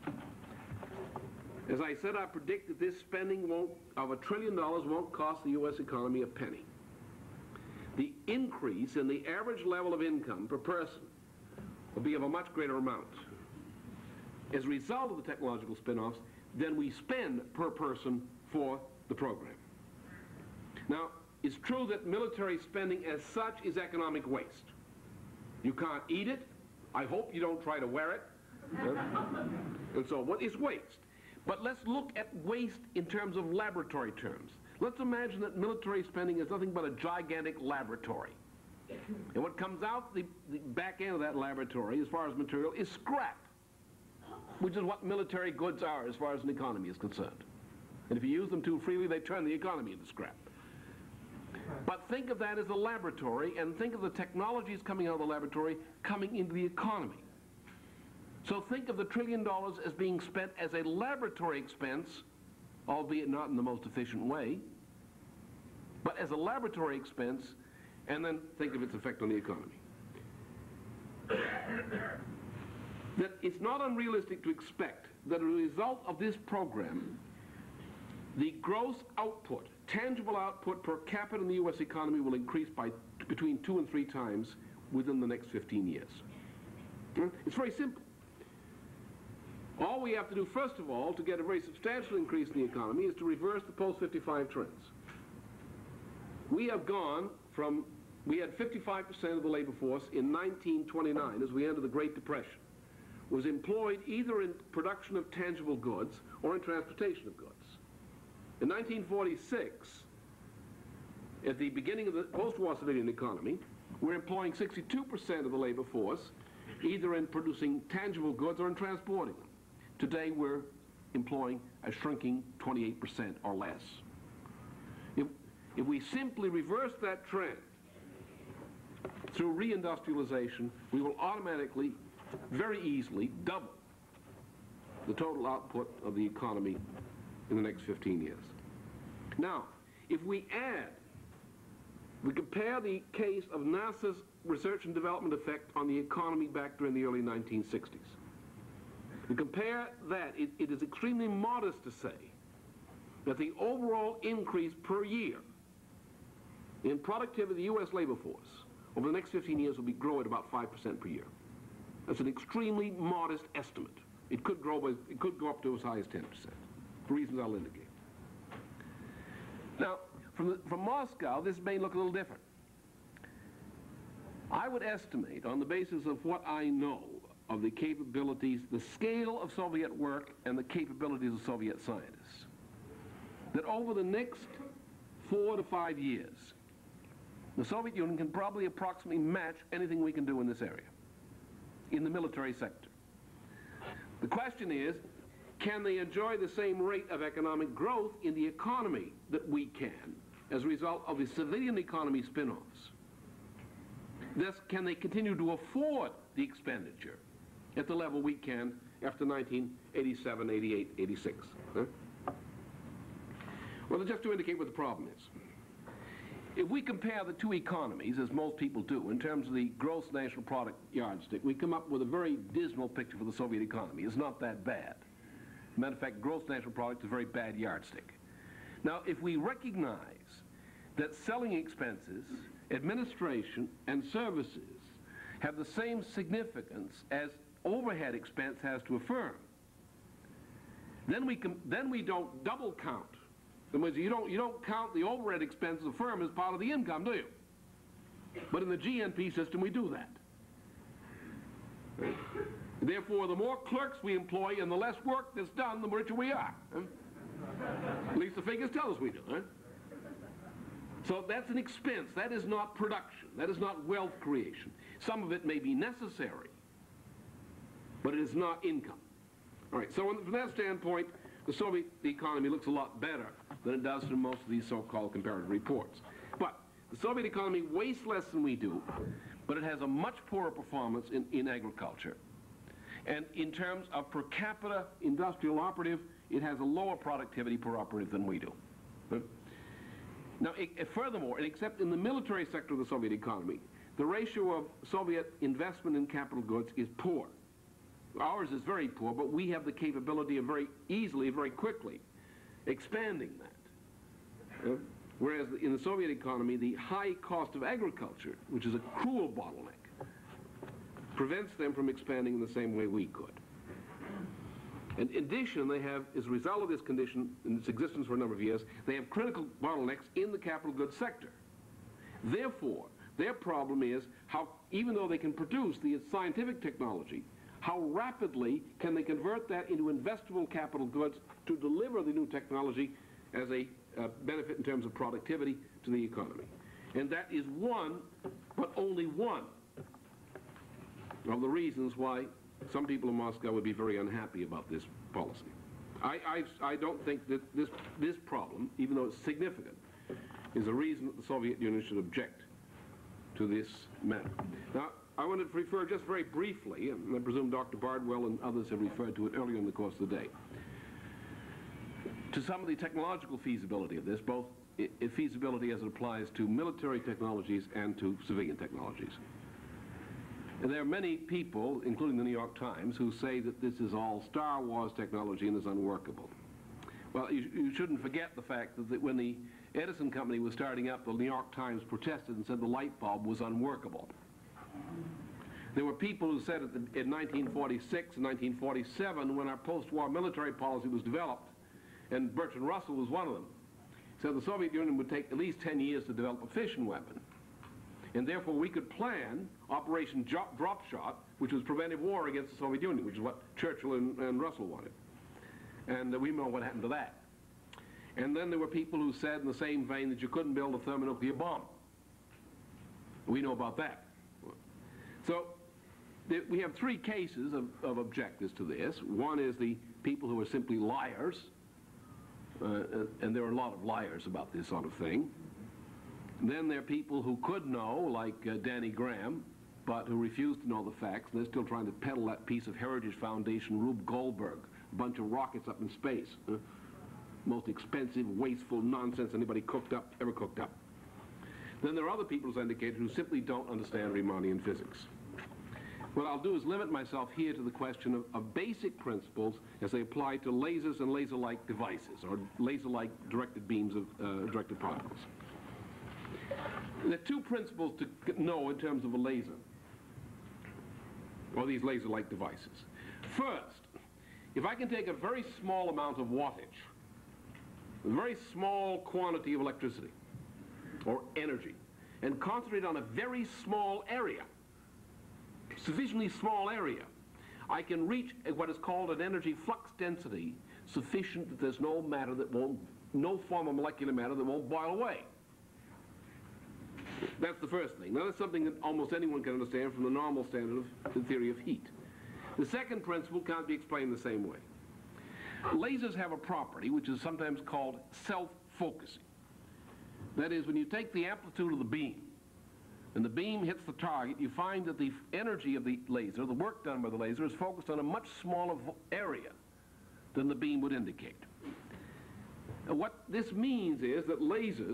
As I said, I predict that this spending of $1 trillion won't cost the U.S. economy a penny. The increase in the average level of income per person will be of a much greater amount. as a result of the technological spin-offs than we spend per person for the program. Now, it's true that military spending as such is economic waste. You can't eat it. I hope you don't try to wear it. And so what is waste? But let's look at waste in terms of laboratory terms. Let's imagine that military spending is nothing but a gigantic laboratory. And what comes out the back end of that laboratory, as far as material, is scrap, which is what military goods are as far as an economy is concerned. And if you use them too freely, they turn the economy into scrap. But think of that as a laboratory, and think of the technologies coming out of the laboratory coming into the economy. So think of the $1 trillion as being spent as a laboratory expense, albeit not in the most efficient way, but as a laboratory expense, and then think of its effect on the economy. That it's not unrealistic to expect that as a result of this program, the gross output, tangible output per capita in the U.S. economy will increase by between 2 and 3 times within the next 15 years. It's very simple. All we have to do, first of all, to get a very substantial increase in the economy is to reverse the post-55 trends. We have gone from, we had 55% of the labor force in 1929, as we entered the Great Depression, was employed either in production of tangible goods or in transportation of goods. In 1946, at the beginning of the post-war civilian economy, we're employing 62% of the labor force either in producing tangible goods or in transporting them. Today we're employing a shrinking 28% or less. If we simply reverse that trend through reindustrialization, we will automatically, very easily, double the total output of the economy in the next 15 years. Now, if we compare the case of NASA's research and development effect on the economy back during the early 1960s. We compare that, it is extremely modest to say that the overall increase per year in productivity of the U.S. labor force over the next 15 years will grow at about 5% per year. That's an extremely modest estimate. It could go up to as high as 10%, for reasons I'll indicate. Now, from Moscow, this may look a little different. I would estimate, on the basis of what I know of the capabilities, the scale of Soviet work and the capabilities of Soviet scientists, that over the next 4 to 5 years, the Soviet Union can probably approximately match anything we can do in this area, in the military sector. The question is, can they enjoy the same rate of economic growth in the economy that we can as a result of the civilian economy spin-offs? Thus, can they continue to afford the expenditure at the level we can after 1987, 88, 86? Huh? Well, just to indicate what the problem is. If we compare the two economies, as most people do, in terms of the gross national product yardstick, we come up with a very dismal picture for the Soviet economy. It's not that bad. As a matter of fact, gross national product is a very bad yardstick. Now, if we recognize that selling expenses, administration, and services have the same significance as overhead expense has to a firm, then we don't double count. In other words, you don't count the overhead expense of the firm as part of the income, do you? But in the GNP system, we do that. Therefore, the more clerks we employ and the less work that's done, the richer we are. At least the figures tell us we do. So that's an expense. That is not production. That is not wealth creation. Some of it may be necessary, but it is not income. All right, so from that standpoint, the Soviet economy looks a lot better than it does from most of these so-called comparative reports. But the Soviet economy wastes less than we do, but it has a much poorer performance in agriculture. And in terms of per capita industrial operative, it has a lower productivity per operative than we do. Now, furthermore, and except in the military sector of the Soviet economy, the ratio of Soviet investment in capital goods is poor. Ours is very poor, but we have the capability of very easily, very quickly expanding that. Whereas in the Soviet economy, the high cost of agriculture, which is a cruel bottleneck, prevents them from expanding in the same way we could. And in addition, they have, as a result of this condition and its existence for a number of years, they have critical bottlenecks in the capital goods sector. Therefore, their problem is how, even though they can produce the scientific technology, how rapidly can they convert that into investable capital goods to deliver the new technology as a benefit in terms of productivity to the economy. And that is one, but only one, of the reasons why some people in Moscow would be very unhappy about this policy. I don't think that this problem, even though it's significant, is a reason that the Soviet Union should object to this matter. Now, I want to refer just very briefly, and I presume Dr. Bardwell and others have referred to it earlier in the course of the day, to some of the technological feasibility of this, both feasibility as it applies to military technologies and to civilian technologies. And there are many people, including the New York Times, who say that this is all Star Wars technology and is unworkable. Well, you shouldn't forget the fact that when the Edison company was starting up, the New York Times protested and said the light bulb was unworkable. There were people who said in 1946 and 1947, when our post-war military policy was developed, and Bertrand Russell was one of them, said the Soviet Union would take at least 10 years to develop a fission weapon. And therefore we could plan Operation Drop Shot, which was preventive war against the Soviet Union, which is what Churchill and Russell wanted. And we know what happened to that. And then there were people who said in the same vein that you couldn't build a thermonuclear bomb. We know about that. So we have three cases of objectives to this. One is the people who are simply liars, and there are a lot of liars about this sort of thing. And then there are people who could know, like Danny Graham, but who refuse to know the facts, and they're still trying to peddle that piece of Heritage Foundation, Rube Goldberg, a bunch of rockets up in space. Most expensive, wasteful nonsense anybody ever cooked up. Then there are other people, as indicated, who simply don't understand Riemannian physics. What I'll do is limit myself here to the question of basic principles as they apply to lasers and laser-like devices, or laser-like directed beams of directed particles. There are two principles to know in terms of a laser, or these laser-like devices. First, if I can take a very small amount of wattage, a very small quantity of electricity, or energy, and concentrate on a very small area, sufficiently small area, I can reach what is called an energy flux density sufficient that there's no matter that won't, no form of molecular matter that won't boil away. That's the first thing. Now that's something that almost anyone can understand from the normal standard of the theory of heat. The second principle can't be explained the same way. Lasers have a property which is sometimes called self-focusing. That is, when you take the amplitude of the beam, and the beam hits the target, you find that the energy of the laser, the work done by the laser, is focused on a much smaller area than the beam would indicate. And what this means is that lasers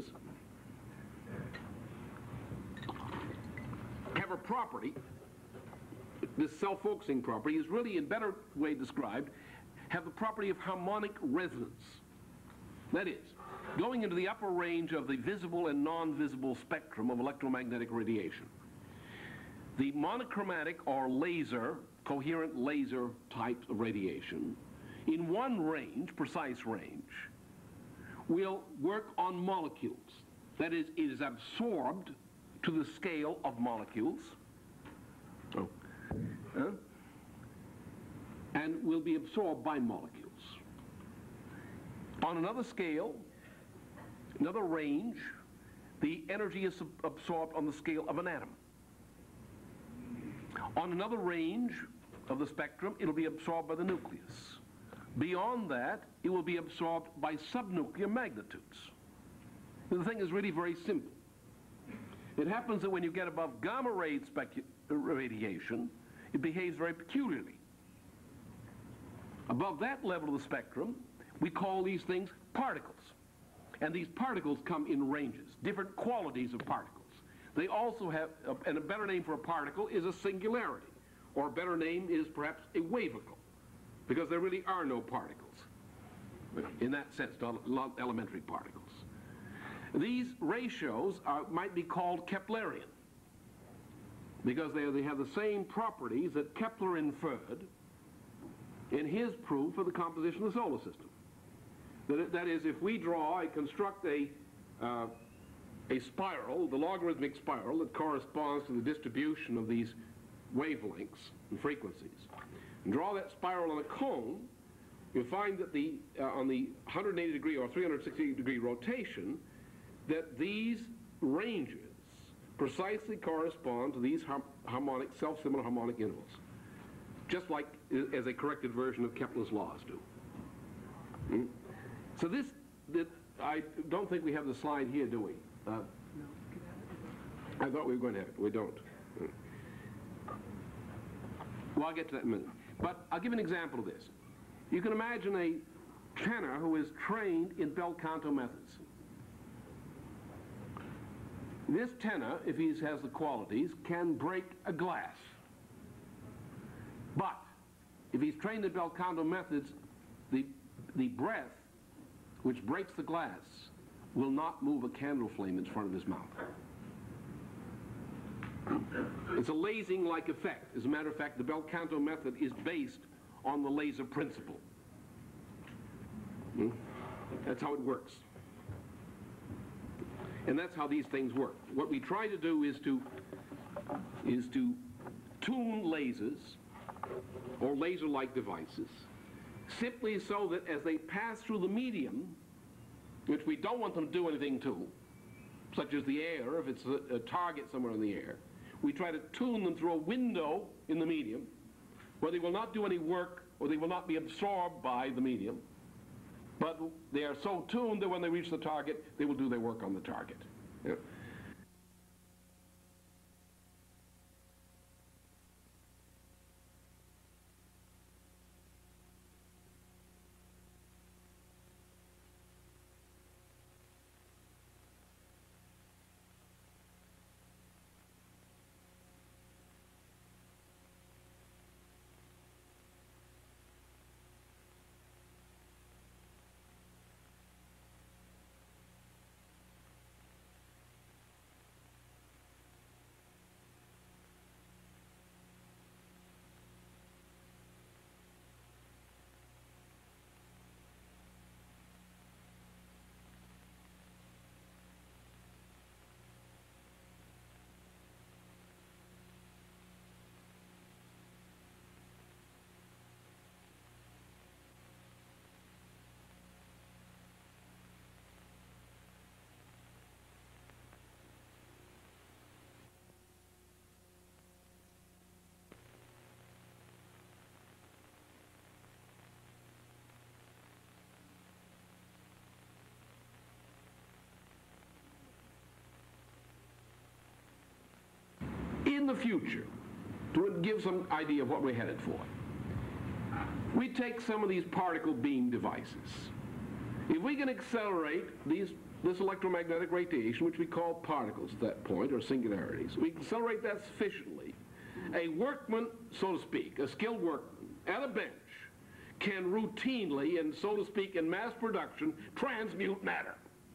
have a property, this self-focusing property is really, in better way described, have the property of harmonic resonance. That is, going into the upper range of the visible and non-visible spectrum of electromagnetic radiation. The monochromatic or laser, coherent laser types of radiation, in one range, precise range, will work on molecules. That is, it is absorbed to the scale of molecules, and will be absorbed by molecules. On another scale, another range, the energy is absorbed on the scale of an atom. On another range of the spectrum, it'll be absorbed by the nucleus. Beyond that, it will be absorbed by subnuclear magnitudes. The thing is really very simple. It happens that when you get above gamma ray radiation, it behaves very peculiarly. Above that level of the spectrum, we call these things particles. And these particles come in ranges, different qualities of particles. They also have, and a better name for a particle is a singularity, or a better name is perhaps a wavicle, because there really are no particles. In that sense, not elementary particles. These ratios might be called Keplerian, because they have the same properties that Kepler inferred in his proof of the composition of the solar system. That is, if we construct a spiral, the logarithmic spiral that corresponds to the distribution of these wavelengths and frequencies, and draw that spiral on a cone, you'll find that on the 180 degree or 360 degree rotation, that these ranges precisely correspond to these harmonic, self-similar harmonic intervals, just like as a corrected version of Kepler's laws do. So I don't think we have the slide here, do we? I thought we were going to have it. We don't. Well, I'll get to that in a minute. But I'll give an example of this. You can imagine a tenor who is trained in bel canto methods. This tenor, if he has the qualities, can break a glass. But if he's trained in bel canto methods, the breath which breaks the glass will not move a candle flame in front of his mouth. It's a lasing-like effect. As a matter of fact, the bel canto method is based on the laser principle. That's how it works. And that's how these things work. What we try to do is to tune lasers or laser-like devices simply so that as they pass through the medium, which we don't want them to do anything to, such as the air, if it's a target somewhere in the air, we try to tune them through a window in the medium where they will not do any work or they will not be absorbed by the medium, but they are so tuned that when they reach the target, they will do their work on the target. Yeah. In the future, to give some idea of what we're headed for, we take some of these particle beam devices. If we can accelerate this electromagnetic radiation, which we call particles at that point, or singularities, we can accelerate that sufficiently, a workman, so to speak, a skilled workman at a bench, can routinely and, so to speak, in mass production, transmute matter.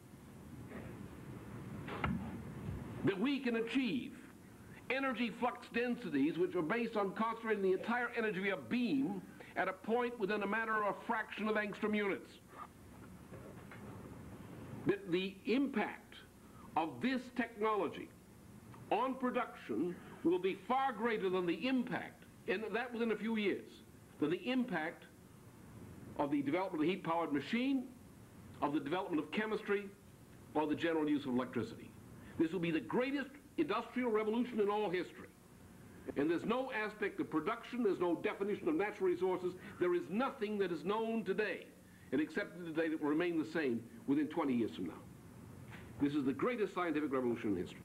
That we can achieve energy flux densities which are based on concentrating the entire energy of a beam at a point within a matter of a fraction of angstrom units. The impact of this technology on production will be far greater than the impact, and that within a few years, than the impact of the development of the heat-powered machine, of the development of chemistry, or the general use of electricity. This will be the greatest industrial revolution in all history. And there's no aspect of production, there's no definition of natural resources, there is nothing that is known today and accepted today that will remain the same within 20 years from now. This is the greatest scientific revolution in history.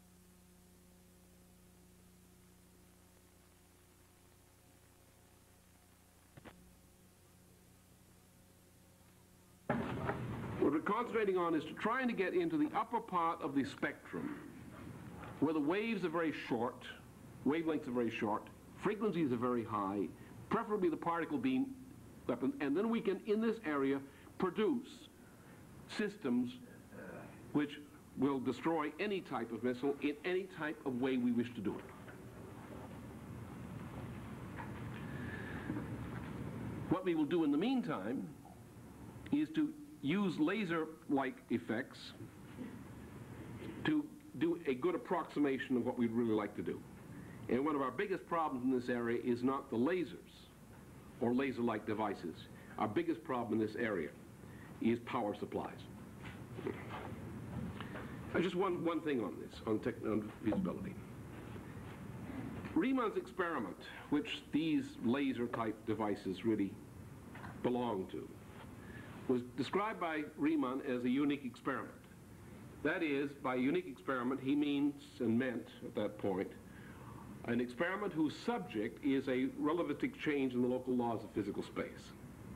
What we're concentrating on is trying to get into the upper part of the spectrum where the waves are very short, wavelengths are very short, frequencies are very high, preferably the particle beam weapon, and then we can, in this area, produce systems which will destroy any type of missile in any type of way we wish to do it. what we will do in the meantime is to use laser-like effects to do a good approximation of what we'd really like to do. And one of our biggest problems in this area is not the lasers or laser-like devices. Our biggest problem in this area is power supplies. Just one thing on this, on feasibility. Riemann's experiment, which these laser-type devices really belong to, was described by Riemann as a unique experiment. That is, by unique experiment, he means and meant at that point an experiment whose subject is a relativistic change in the local laws of physical space.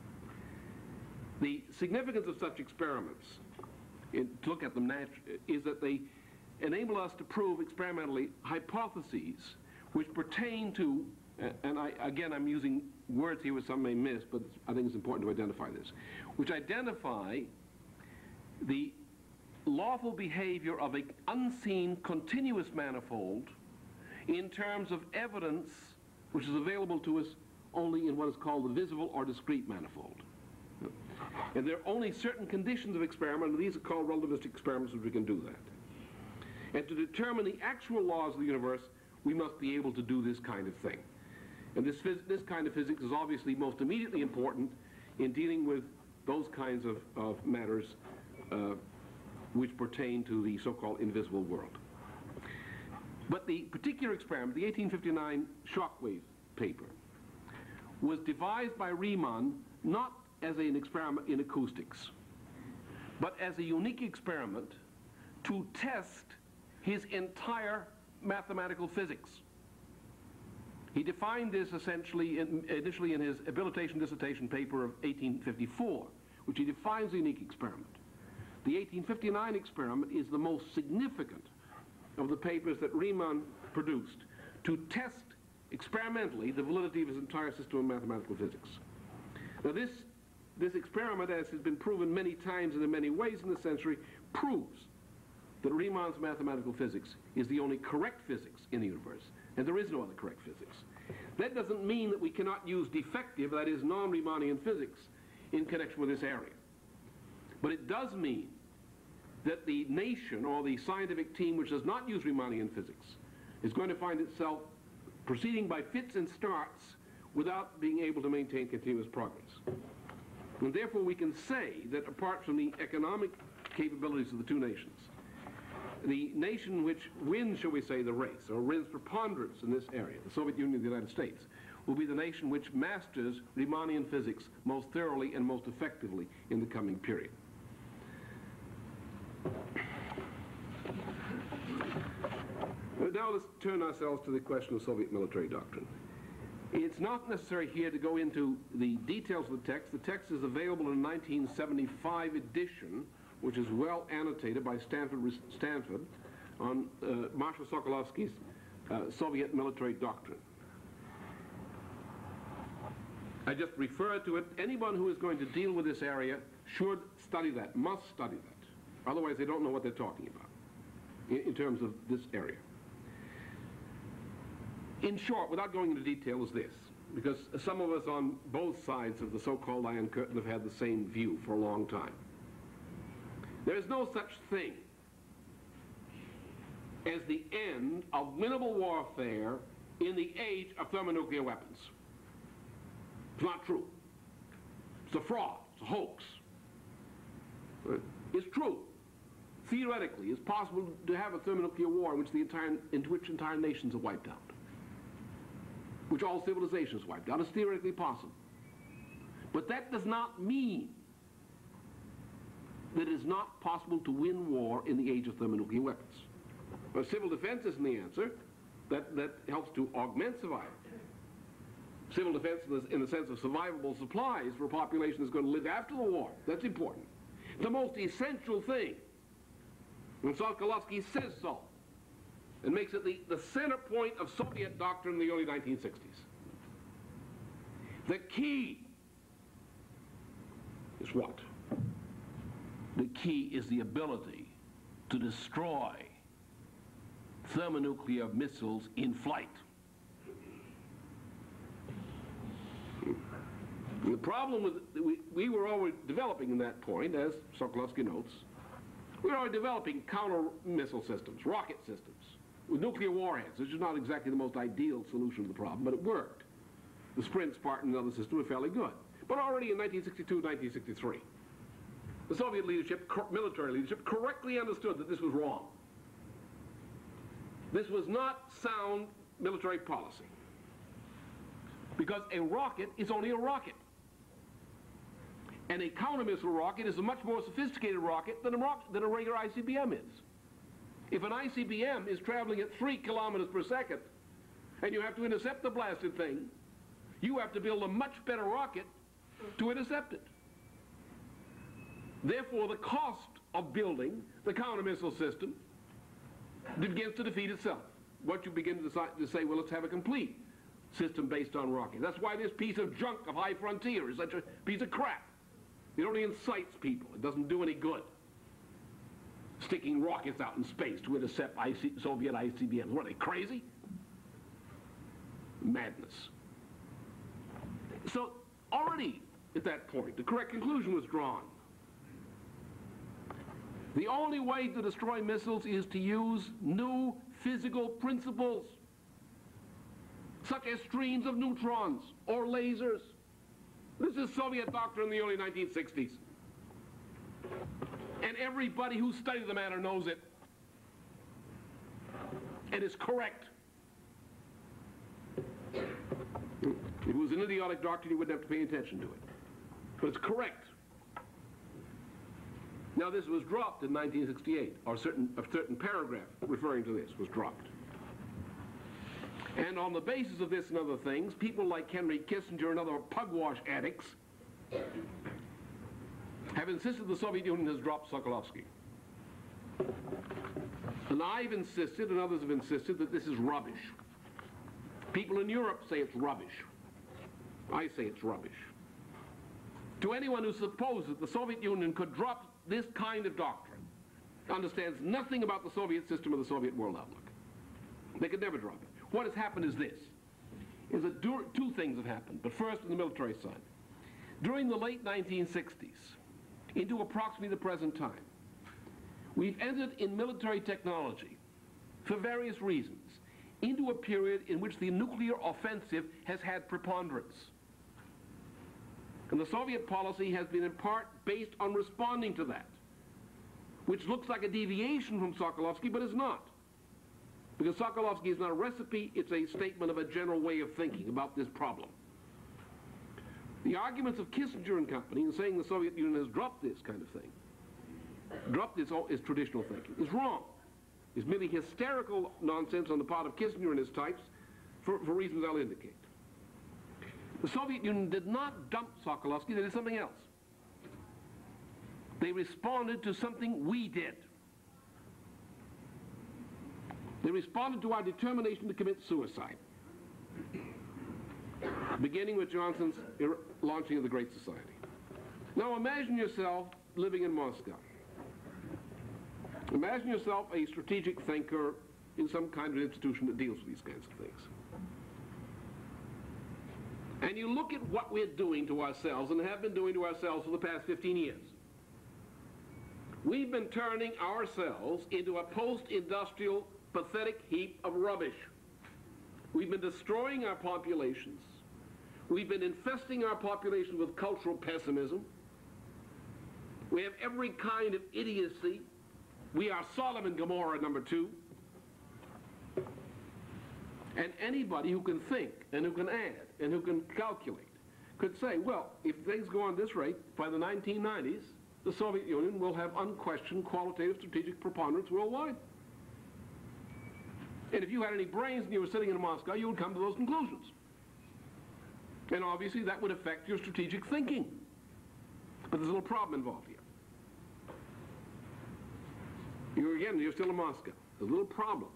The significance of such experiments, to look at them is that they enable us to prove experimentally hypotheses which pertain to, and again I'm using words here which some may miss, but I think it's important to identify this, which identify the lawful behavior of an unseen continuous manifold in terms of evidence which is available to us only in what is called the visible or discrete manifold. And there are only certain conditions of experiment, and these are called relativistic experiments, which we can do that. And to determine the actual laws of the universe, we must be able to do this kind of thing. And this kind of physics is obviously most immediately important in dealing with those kinds of matters which pertain to the so-called invisible world. But the particular experiment, the 1859 shockwave paper, was devised by Riemann not as an experiment in acoustics, but as a unique experiment to test his entire mathematical physics. He defined this essentially initially in his habilitation dissertation paper of 1854, which he defines a unique experiment. The 1859 experiment is the most significant of the papers that Riemann produced to test experimentally the validity of his entire system of mathematical physics. Now this experiment, as has been proven many times and in many ways in this century, proves that Riemann's mathematical physics is the only correct physics in the universe, and there is no other correct physics. That doesn't mean that we cannot use defective, that is non-Riemannian physics, in connection with this area. But it does mean that the nation or the scientific team which does not use Riemannian physics is going to find itself proceeding by fits and starts without being able to maintain continuous progress. And therefore we can say that apart from the economic capabilities of the two nations, the nation which wins, shall we say, the race, or wins preponderance in this area, the Soviet Union and the United States, will be the nation which masters Riemannian physics most thoroughly and most effectively in the coming period. Now let's turn ourselves to the question of Soviet military doctrine. It's not necessary here to go into the details of the text. The text is available in a 1975 edition, which is well annotated by Stanford on Marshal Sokolovsky's Soviet military doctrine. I just refer to it. Anyone who is going to deal with this area should study that, must study that. Otherwise they don't know what they're talking about in terms of this area. In short, without going into detail, is this, because some of us on both sides of the so-called Iron Curtain have had the same view for a long time. There is no such thing as the end of winnable warfare in the age of thermonuclear weapons. It's not true. It's a fraud. It's a hoax. It's true. Theoretically, it's possible to have a thermonuclear war in which entire nations are wiped out, which all civilizations are wiped out. It's theoretically possible. But that does not mean that it is not possible to win war in the age of thermonuclear weapons. But civil defense isn't the answer. That helps to augment survival. Civil defense in the sense of survivable supplies for a population that's going to live after the war. That's important. The most essential thing, and Sokolovsky says so, and makes it the center point of Soviet doctrine in the early 1960s. The key is what? The key is the ability to destroy thermonuclear missiles in flight. The problem with, we were already developing in that point, as Sokolovsky notes, we were already developing counter-missile systems, rocket systems, with nuclear warheads, which is not exactly the most ideal solution to the problem, but it worked. The Sprint, Spartan, and other systems were fairly good. But already in 1962, 1963, the Soviet leadership, military leadership, correctly understood that this was wrong. This was not sound military policy. Because a rocket is only a rocket. And a counter-missile rocket is a much more sophisticated rocket than a regular ICBM is. If an ICBM is traveling at 3 kilometers per second, and you have to intercept the blasted thing, you have to build a much better rocket to intercept it. Therefore, the cost of building the counter-missile system begins to defeat itself. Once you begin to say, well, let's have a complete system based on rockets. That's why this piece of junk of high frontier is such a piece of crap. It only incites people. It doesn't do any good. Sticking rockets out in space to intercept Soviet ICBMs. What, are they crazy? Madness. So already at that point, the correct conclusion was drawn. The only way to destroy missiles is to use new physical principles, such as streams of neutrons or lasers. This is Soviet doctrine in the early 1960s. And everybody who studied the matter knows it. And it's correct. If it was an idiotic doctrine, you wouldn't have to pay attention to it. But it's correct. Now, this was dropped in 1968, or a certain paragraph referring to this was dropped. And on the basis of this and other things, people like Henry Kissinger and other pugwash addicts have insisted the Soviet Union has dropped Sokolovsky. And I've insisted, and others have insisted, that this is rubbish. People in Europe say it's rubbish. I say it's rubbish. To anyone who supposes that the Soviet Union could drop this kind of doctrine, understands nothing about the Soviet system or the Soviet world outlook. They could never drop it. What has happened is this, is that two things have happened, but first on the military side. During the late 1960s, into approximately the present time, we've entered in military technology, for various reasons, into a period in which the nuclear offensive has had preponderance. And the Soviet policy has been in part based on responding to that, which looks like a deviation from Sokolovsky, but is not. Because Sokolovsky is not a recipe, it's a statement of a general way of thinking about this problem. The arguments of Kissinger and company in saying the Soviet Union has dropped this kind of thing, dropped this is traditional thinking, is wrong. It's merely hysterical nonsense on the part of Kissinger and his types for reasons I'll indicate. The Soviet Union did not dump Sokolovsky, they did something else. They responded to something we did. They responded to our determination to commit suicide, beginning with Johnson's launching of the Great Society. Now imagine yourself living in Moscow. Imagine yourself a strategic thinker in some kind of institution that deals with these kinds of things. And you look at what we're doing to ourselves and have been doing to ourselves for the past 15 years. We've been turning ourselves into a post-industrial, pathetic heap of rubbish. We've been destroying our populations. We've been infesting our population with cultural pessimism. We have every kind of idiocy. We are Sodom and Gomorrah #2. And anybody who can think and who can add and who can calculate could say, well, if things go on this rate, by the 1990s, the Soviet Union will have unquestioned qualitative strategic preponderance worldwide. And if you had any brains and you were sitting in Moscow, you would come to those conclusions. And obviously that would affect your strategic thinking. But there's a little problem involved here. You're still in Moscow. There's a little problem.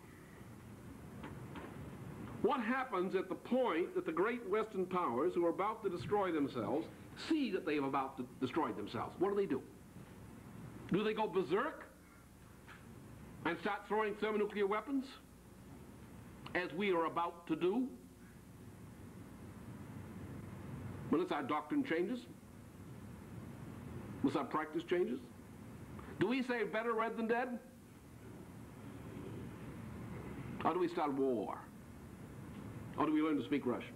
What happens at the point that the great Western powers who are about to destroy themselves see that they have about to destroy themselves? What do? Do they go berserk and start throwing thermonuclear weapons, as we are about to do? Well, unless our doctrine changes, unless our practice changes. Do we say better red than dead? Or do we start war? Or do we learn to speak Russian?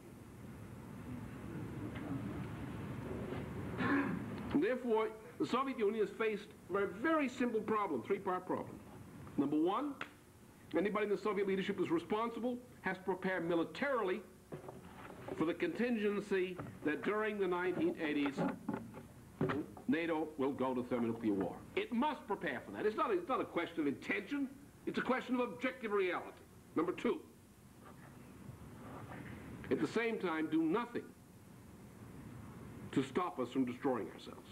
And therefore, the Soviet Union has faced a very simple problem, three-part problem. Number one, anybody in the Soviet leadership who's responsible has to prepare militarily for the contingency that during the 1980s, NATO will go to thermonuclear war. It must prepare for that. It's not a question of intention. It's a question of objective reality. Number two, at the same time, do nothing to stop us from destroying ourselves.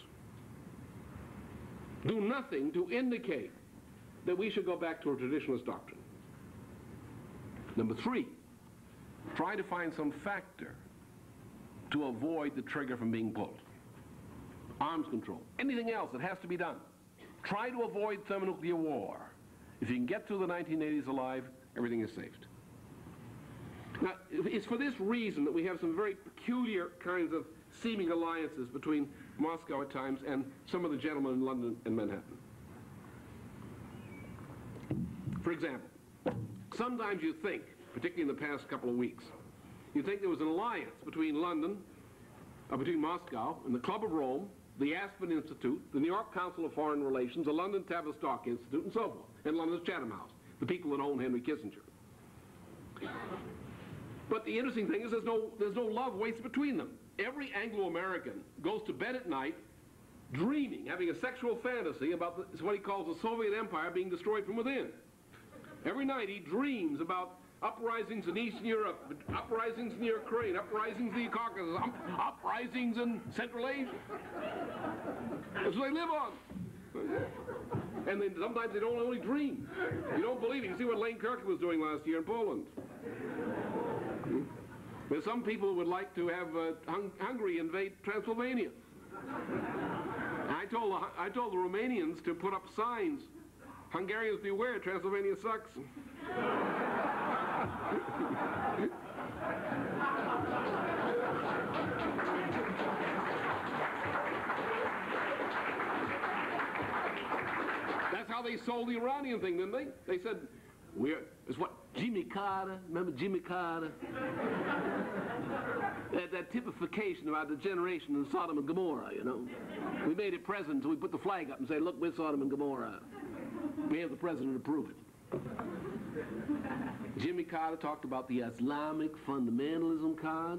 Do nothing to indicate that we should go back to a traditionalist doctrine. Number three, try to find some factor to avoid the trigger from being pulled. Arms control, anything else that has to be done. Try to avoid thermonuclear war. If you can get through the 1980s alive, everything is saved. Now, it's for this reason that we have some very peculiar kinds of seeming alliances between Moscow at times and some of the gentlemen in London and Manhattan. For example, sometimes you think, particularly in the past couple of weeks, you think there was an alliance between between Moscow and the Club of Rome, the Aspen Institute, the New York Council of Foreign Relations, the London Tavistock Institute, and so forth, and London's Chatham House, the people that own Henry Kissinger. But the interesting thing is there's no love wasted between them. Every Anglo-American goes to bed at night dreaming, having a sexual fantasy about what he calls the Soviet Empire being destroyed from within. Every night he dreams about uprisings in Eastern Europe, uprisings in Ukraine, uprisings in the Caucasus, uprisings in Central Asia. That's what they live on. And then sometimes they don't only dream. You don't believe it. You see what Lane Kirk was doing last year in Poland. There's some people who would like to have Hungary invade Transylvania. I told the Romanians to put up signs. Hungarians beware, Transylvania sucks. That's how they sold the Iranian thing, didn't they? They said, it's what Jimmy Carter, remember Jimmy Carter? that typification about the generation in Sodom and Gomorrah, you know. We made it president, so we put the flag up and say, look, we're Sodom and Gomorrah. We have the president to prove it. Jimmy Carter talked about the Islamic fundamentalism card.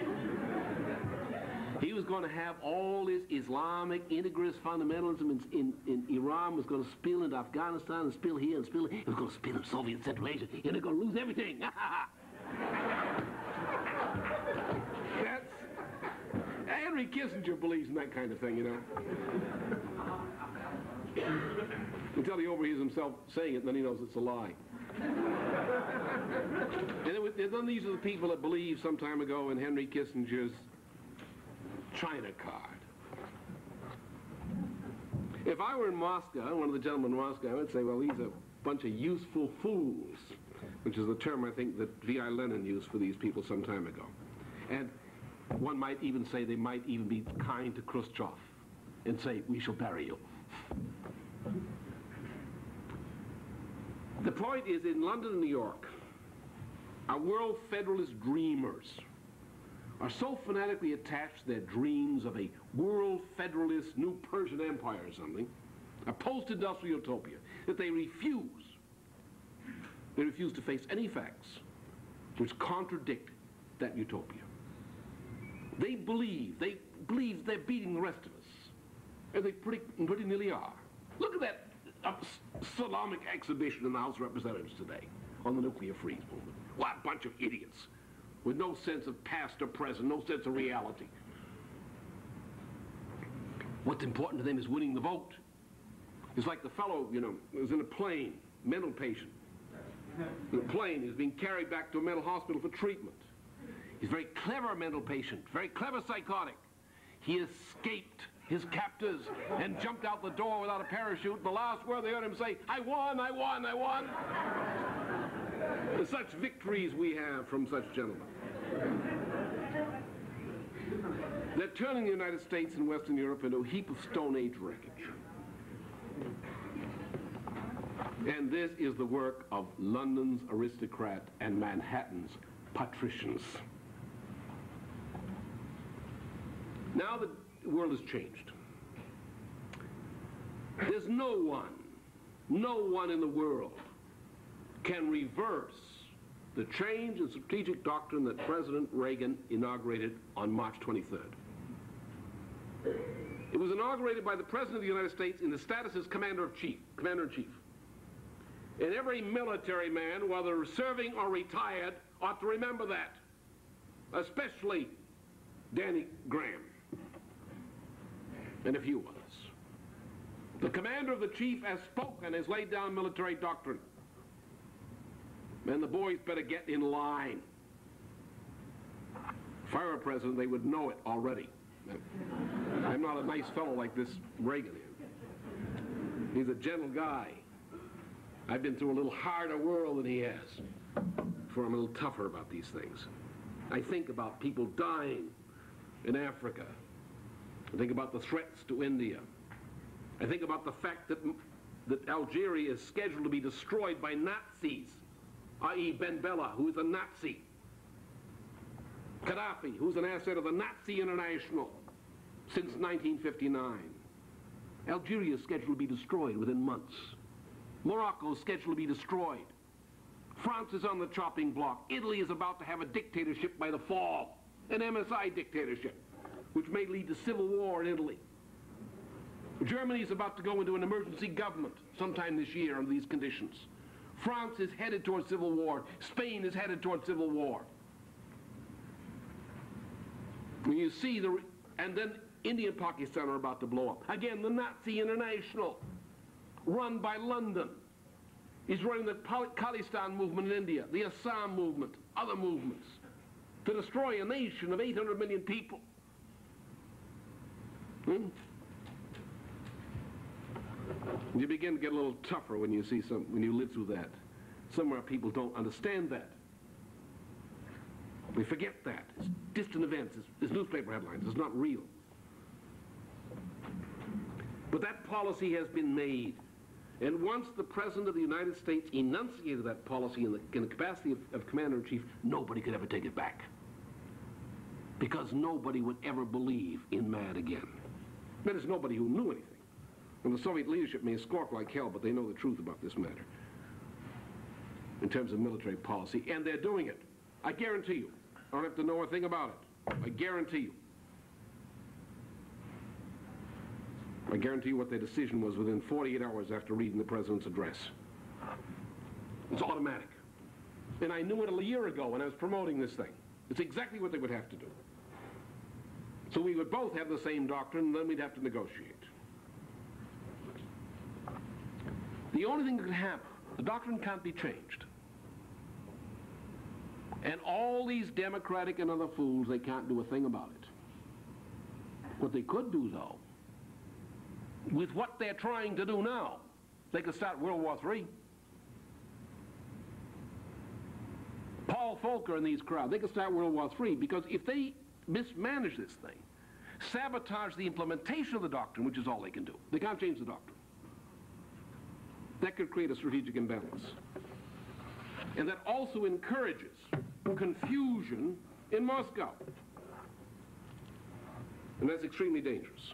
He was going to have all this Islamic integrist fundamentalism in Iran was going to spill into Afghanistan and spill here and spill here. It was going to spill in Soviet Central Asia, and they're going to lose everything. Henry Kissinger believes in that kind of thing, you know. Until he overhears himself saying it, and then he knows it's a lie. And then these are the people that believed some time ago in Henry Kissinger's China card. If I were in Moscow, one of the gentlemen in Moscow, I would say, well, these are a bunch of useful fools, which is the term I think that V.I. Lenin used for these people some time ago. And one might even say they might even be kind to Khrushchev and say, we shall bury you. The point is, in London and New York, our world federalist dreamers are so fanatically attached to their dreams of a world federalist new Persian empire or something, a post-industrial utopia, that they refuse to face any facts which contradict that utopia. They believe they're beating the rest of us, and they pretty nearly are. Look at that Islamic exhibition in the House of Representatives today on the nuclear freeze movement. What a bunch of idiots with no sense of past or present, no sense of reality. What's important to them is winning the vote. It's like the fellow, you know, was in a plane, mental patient. The plane is being carried back to a mental hospital for treatment. He's a very clever mental patient, very clever psychotic. He escaped his captors and jumped out the door without a parachute. The last word they heard him say, I won, I won, I won. Such victories we have from such gentlemen. They're turning the United States and Western Europe into a heap of Stone Age wreckage. And this is the work of London's aristocrat and Manhattan's patricians. Now the world has changed. There's no one in the world can reverse the change in strategic doctrine that President Reagan inaugurated on March 23rd. It was inaugurated by the President of the United States in the status as Commander-in-Chief. And every military man, whether serving or retired, ought to remember that, especially Danny Graham and a few others. The Commander-in-Chief has spoken, has laid down military doctrine. And the boys better get in line. If I were president, they would know it already. I'm not a nice fellow like this Reagan is. He's a gentle guy. I've been through a little harder world than he has, for I'm a little tougher about these things. I think about people dying in Africa. I think about the threats to India. I think about the fact that Algeria is scheduled to be destroyed by Nazis, i.e. Ben Bella, who is a Nazi. Gaddafi, who's an asset of the Nazi International since 1959. Algeria is scheduled to be destroyed within months. Morocco is scheduled to be destroyed. France is on the chopping block. Italy is about to have a dictatorship by the fall, an MSI dictatorship, which may lead to civil war in Italy. Germany is about to go into an emergency government sometime this year under these conditions. France is headed towards civil war. Spain is headed towards civil war. When you see and then India and Pakistan are about to blow up. Again, the Nazi International, run by London, is running the Khalistan movement in India, the Assam movement, other movements, to destroy a nation of 800 million people. You begin to get a little tougher when you see when you live through that. Somewhere people don't understand that. We forget that. It's distant events. It's newspaper headlines. It's not real. But that policy has been made. And once the President of the United States enunciated that policy in the capacity of Commander-in-Chief, nobody could ever take it back. Because nobody would ever believe in MAD again. That is, nobody who knew anything. And the Soviet leadership may squawk like hell, but they know the truth about this matter in terms of military policy, and they're doing it. I guarantee you. I don't have to know a thing about it. I guarantee you. I guarantee you what their decision was within 48 hours after reading the President's address. It's automatic. And I knew it a year ago when I was promoting this thing. It's exactly what they would have to do. So we would both have the same doctrine, and then we'd have to negotiate. The only thing that could happen, the doctrine can't be changed. And all these Democratic and other fools, they can't do a thing about it. What they could do, though, with what they're trying to do now, they could start World War III. Paul Volcker and these crowds, they could start World War III, because if they mismanage this thing, sabotage the implementation of the doctrine, which is all they can do. They can't change the doctrine. That could create a strategic imbalance. And that also encourages confusion in Moscow. And that's extremely dangerous.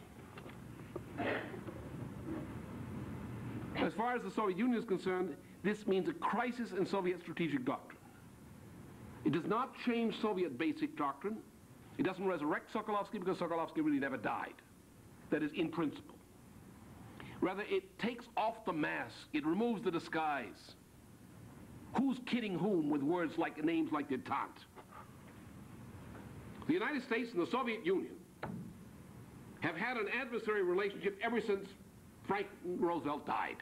As far as the Soviet Union is concerned, this means a crisis in Soviet strategic doctrine. It does not change Soviet basic doctrine. It doesn't resurrect Sokolovsky, because Sokolovsky really never died. That is, in principle. Rather, it takes off the mask. It removes the disguise. Who's kidding whom with words like names like detente? The United States and the Soviet Union have had an adversary relationship ever since Franklin Roosevelt died.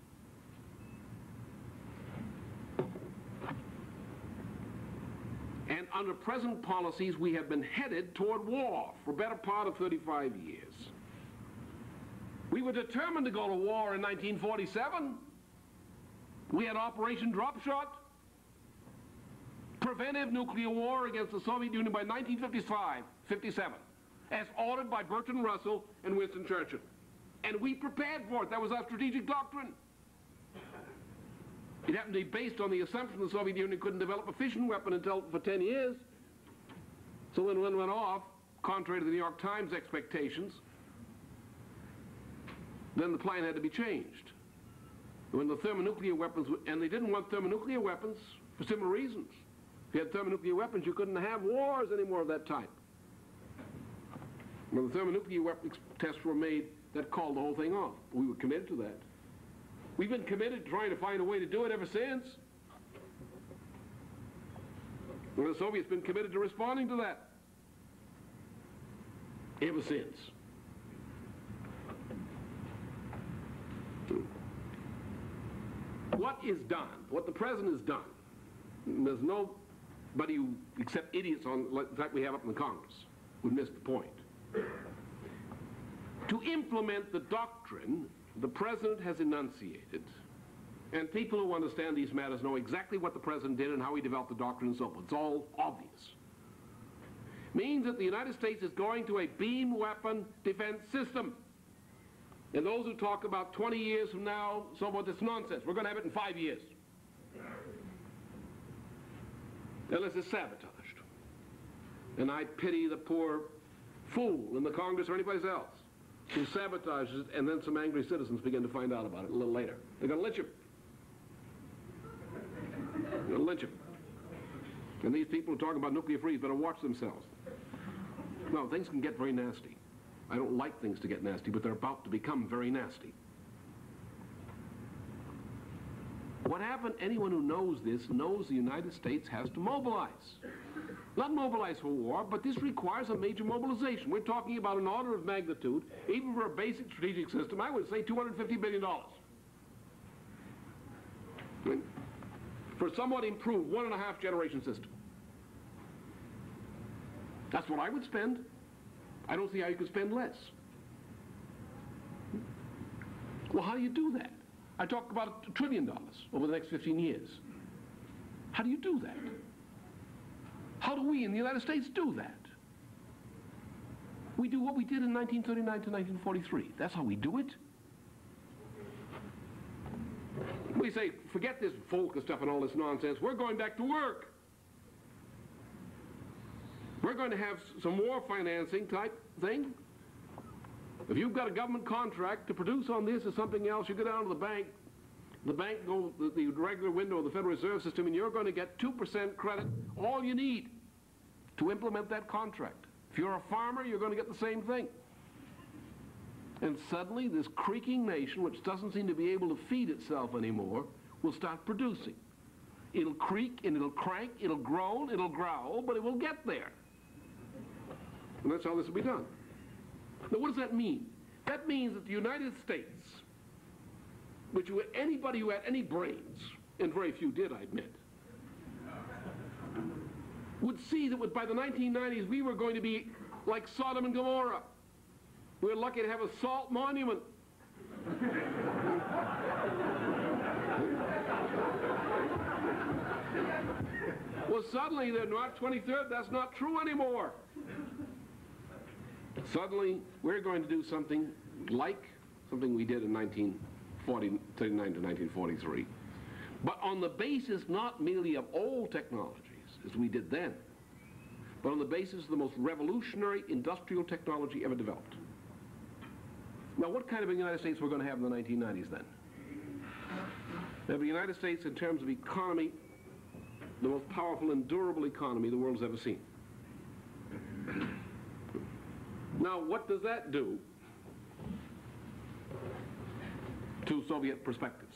And under present policies, we have been headed toward war for a better part of 35 years. We were determined to go to war in 1947. We had Operation Dropshot, preventive nuclear war against the Soviet Union by 1955, 57. as ordered by Bertrand Russell and Winston Churchill. And we prepared for it. That was our strategic doctrine. It happened to be based on the assumption the Soviet Union couldn't develop a fission weapon until for 10 years. So when it went off, contrary to the New York Times expectations, then the plan had to be changed. When the thermonuclear weapons, and they didn't want thermonuclear weapons for similar reasons. If you had thermonuclear weapons, you couldn't have wars anymore of that type. When the thermonuclear weapons tests were made, that called the whole thing off. We were committed to that. We've been committed to trying to find a way to do it ever since. And the Soviets been committed to responding to that ever since. What is done, what the President has done, there's nobody who, except idiots like we have up in the Congress, would miss the point. To implement the doctrine the President has enunciated, and people who understand these matters know exactly what the President did and how he developed the doctrine and so forth. It's all obvious. Means that the United States is going to a beam weapon defense system. And those who talk about 20 years from now, so forth, it's nonsense. We're going to have it in 5 years. Unless it's sabotaged. And I pity the poor fool in the Congress or anyplace else who sabotages it, and then some angry citizens begin to find out about it a little later. They're going to lynch him. They're going to lynch him. And these people who talk about nuclear freeze better watch themselves. No, things can get very nasty. I don't like things to get nasty, but they're about to become very nasty. What happened, anyone who knows this knows the United States has to mobilize. Not mobilize for war, but this requires a major mobilization. We're talking about an order of magnitude, even for a basic strategic system, I would say $250 billion. For a somewhat improved 1.5 generation system. That's what I would spend. I don't see how you could spend less. Well, how do you do that? I talked about $1 trillion over the next 15 years. How do you do that? How do we in the United States do that? We do what we did in 1939 to 1943. That's how we do it. We say, forget this Volcker stuff and all this nonsense. We're going back to work. We're going to have some war financing type thing. If you've got a government contract to produce on this or something else, you go down to the bank goes the regular window of the Federal Reserve System, and you're going to get 2% credit, all you need to implement that contract. If you're a farmer, you're going to get the same thing. And suddenly, this creaking nation, which doesn't seem to be able to feed itself anymore, will start producing. It'll creak, and it'll crank, it'll groan, it'll growl, but it will get there. And that's how this will be done. Now, what does that mean? That means that the United States, which anybody who had any brains, and very few did, I admit, would see that by the 1990s we were going to be like Sodom and Gomorrah. We were lucky to have a salt monument. Well, suddenly they're not 23rd, that's not true anymore. Suddenly, we're going to do something like something we did in 1939 to 1943, but on the basis not merely of old technologies, as we did then, but on the basis of the most revolutionary industrial technology ever developed. Now, what kind of a United States we're going to have in the 1990s then? We have a United States in terms of economy, the most powerful and durable economy the world has ever seen. Now, what does that do to Soviet perspectives?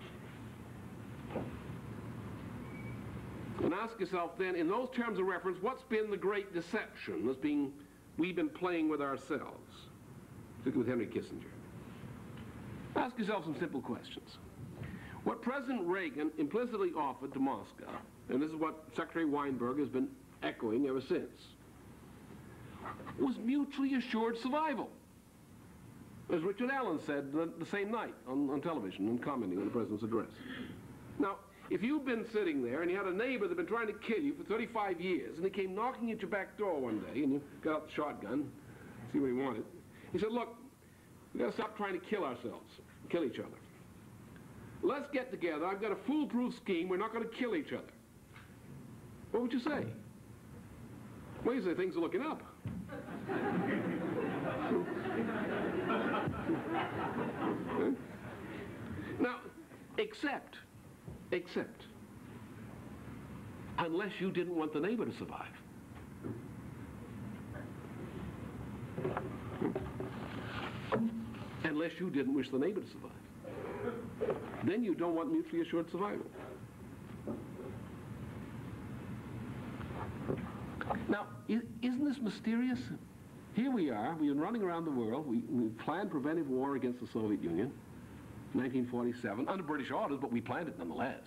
And ask yourself then, in those terms of reference, what's been the great deception we've been playing with ourselves, particularly with Henry Kissinger? Ask yourself some simple questions. What President Reagan implicitly offered to Moscow, and this is what Secretary Weinberg has been echoing ever since, was mutually assured survival. As Richard Allen said the same night on television and commenting on the President's address. Now, if you've been sitting there and you had a neighbor that had been trying to kill you for 35 years and he came knocking at your back door one day and you got out the shotgun See what he wanted. He said, look, we've got to stop trying to kill ourselves, kill each other. Let's get together. I've got a foolproof scheme. We're not going to kill each other. What would you say? Well, you say things are looking up. Now, except, unless you didn't want the neighbor to survive. Unless you didn't wish the neighbor to survive. Then you don't want mutually assured survival. Now, isn't this mysterious? Here we are, we've been running around the world, we planned preventive war against the Soviet Union, 1947, under British orders, but we planned it nonetheless.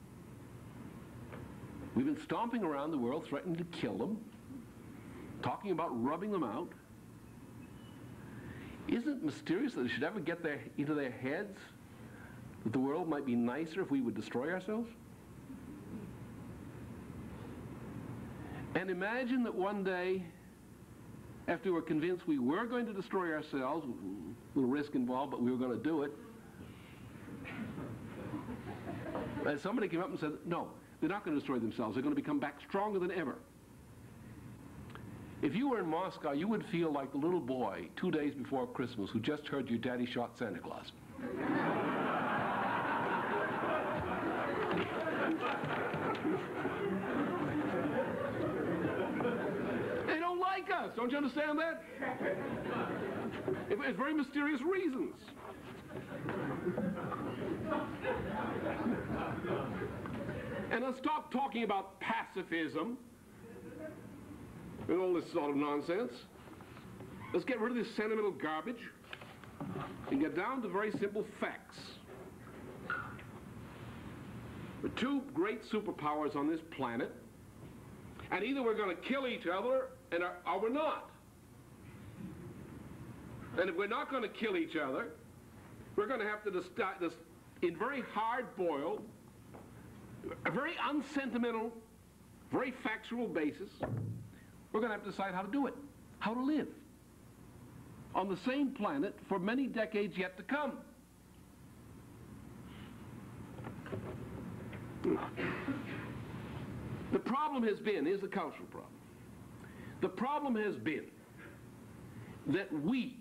We've been stomping around the world, threatening to kill them, talking about rubbing them out. Isn't it mysterious that it should ever get into their heads that the world might be nicer if we would destroy ourselves? And imagine that one day, after we're convinced we were going to destroy ourselves, a little risk involved, but we were going to do it, and somebody came up and said, no, they're not going to destroy themselves. They're going to become back stronger than ever. If you were in Moscow, you would feel like the little boy 2 days before Christmas who just heard your daddy shot Santa Claus. They don't like us. Don't you understand that? It's very mysterious reasons. And let's stop talking about pacifism and all this sort of nonsense. Let's get rid of this sentimental garbage and get down to very simple facts. There are two great superpowers on this planet, and either we're going to kill each other or we're not. And if we're not going to kill each other, we're going to have to decide this in very hard-boiled, a very unsentimental, very factual basis. We're going to have to decide how to do it, how to live on the same planet for many decades yet to come. The problem has been, here's the cultural problem. The problem has been that we,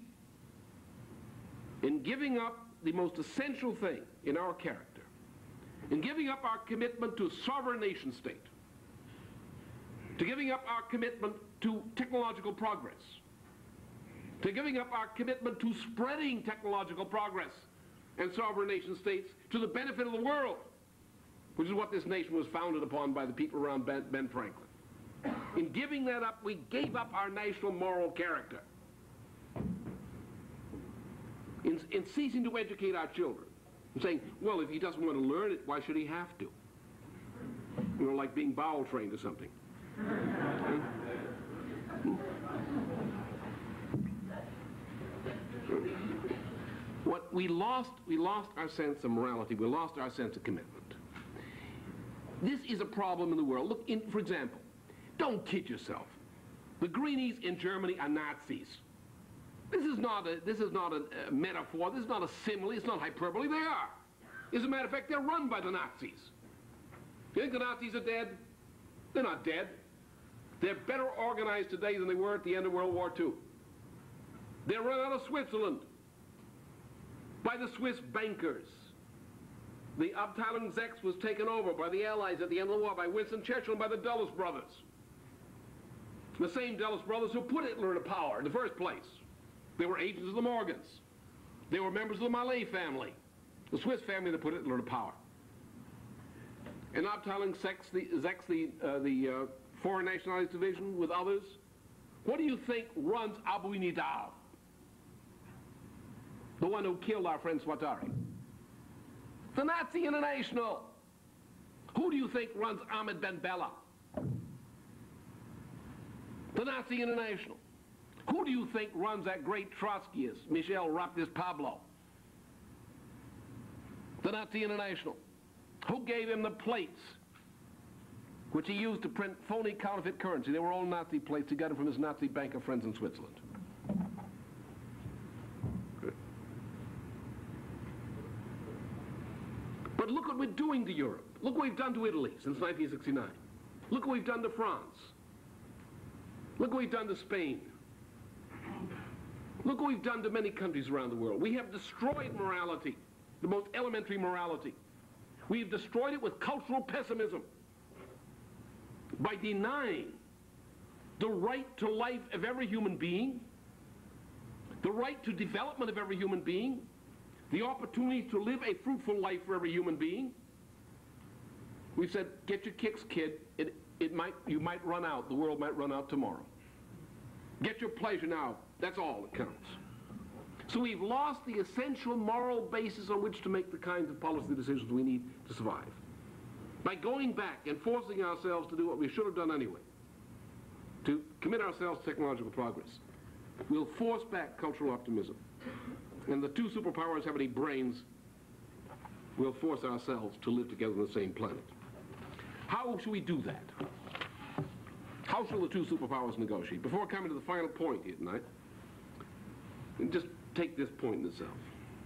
in giving up the most essential thing in our character, in giving up our commitment to a sovereign nation state, to giving up our commitment to technological progress, to giving up our commitment to spreading technological progress and sovereign nation states to the benefit of the world, which is what this nation was founded upon by the people around Ben Franklin. In giving that up, we gave up our national moral character. In ceasing to educate our children, and saying, well, if he doesn't want to learn it, why should he have to? You know, like being bowel trained or something. What we lost our sense of morality. We lost our sense of commitment. This is a problem in the world. Look, for example, don't kid yourself. The Greenies in Germany are Nazis. This is not a metaphor. This is not a simile. It's not hyperbole. They are. As a matter of fact, they're run by the Nazis. You think the Nazis are dead? They're not dead. They're better organized today than they were at the end of World War II. They're run out of Switzerland by the Swiss bankers. The Abteilung 6 was taken over by the Allies at the end of the war, by Winston Churchill and by the Dulles brothers. The same Dulles brothers who put Hitler into power in the first place. They were agents of the Morgans. They were members of the Malay family, the Swiss family that put Hitler into power. And Abteilung 6, the Foreign Nationalities Division with others, what do you think runs Abu Nidal? The one who killed our friend Swatari. The Nazi International. Who do you think runs Ahmed Ben Bella? The Nazi International. Who do you think runs that great Trotskyist, Michel Raptis Pablo? The Nazi International. Who gave him the plates which he used to print phony counterfeit currency? They were all Nazi plates. He got them from his Nazi banker friends in Switzerland. But look what we're doing to Europe. Look what we've done to Italy since 1969. Look what we've done to France. Look what we've done to Spain. Look what we've done to many countries around the world. We have destroyed morality, the most elementary morality. We've destroyed it with cultural pessimism by denying the right to life of every human being, the right to development of every human being, the opportunity to live a fruitful life for every human being. We've said, get your kicks, kid. You might run out. The world might run out tomorrow. Get your pleasure now. That's all that counts. So we've lost the essential moral basis on which to make the kinds of policy decisions we need to survive. By going back and forcing ourselves to do what we should have done anyway, to commit ourselves to technological progress, we'll force back cultural optimism. And the two superpowers have any brains, we'll force ourselves to live together on the same planet. How should we do that? How shall the two superpowers negotiate? Before coming to the final point here tonight, just take this point in itself.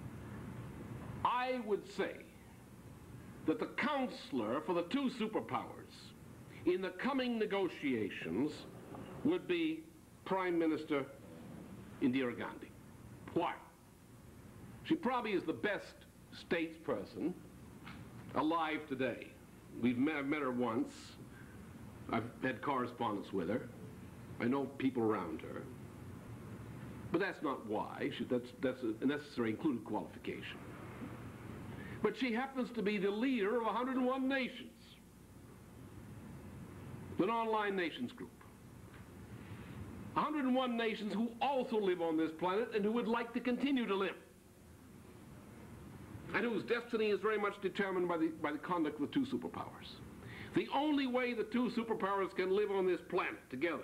I would say that the counselor for the two superpowers in the coming negotiations would be Prime Minister Indira Gandhi. Why? She probably is the best statesperson alive today. I've met her once. I've had correspondence with her. I know people around her. But that's not why. That's a necessary included qualification. But she happens to be the leader of 101 nations, an online nations group. 101 nations who also live on this planet and who would like to continue to live, and whose destiny is very much determined by the conduct of the two superpowers. The only way the two superpowers can live on this planet together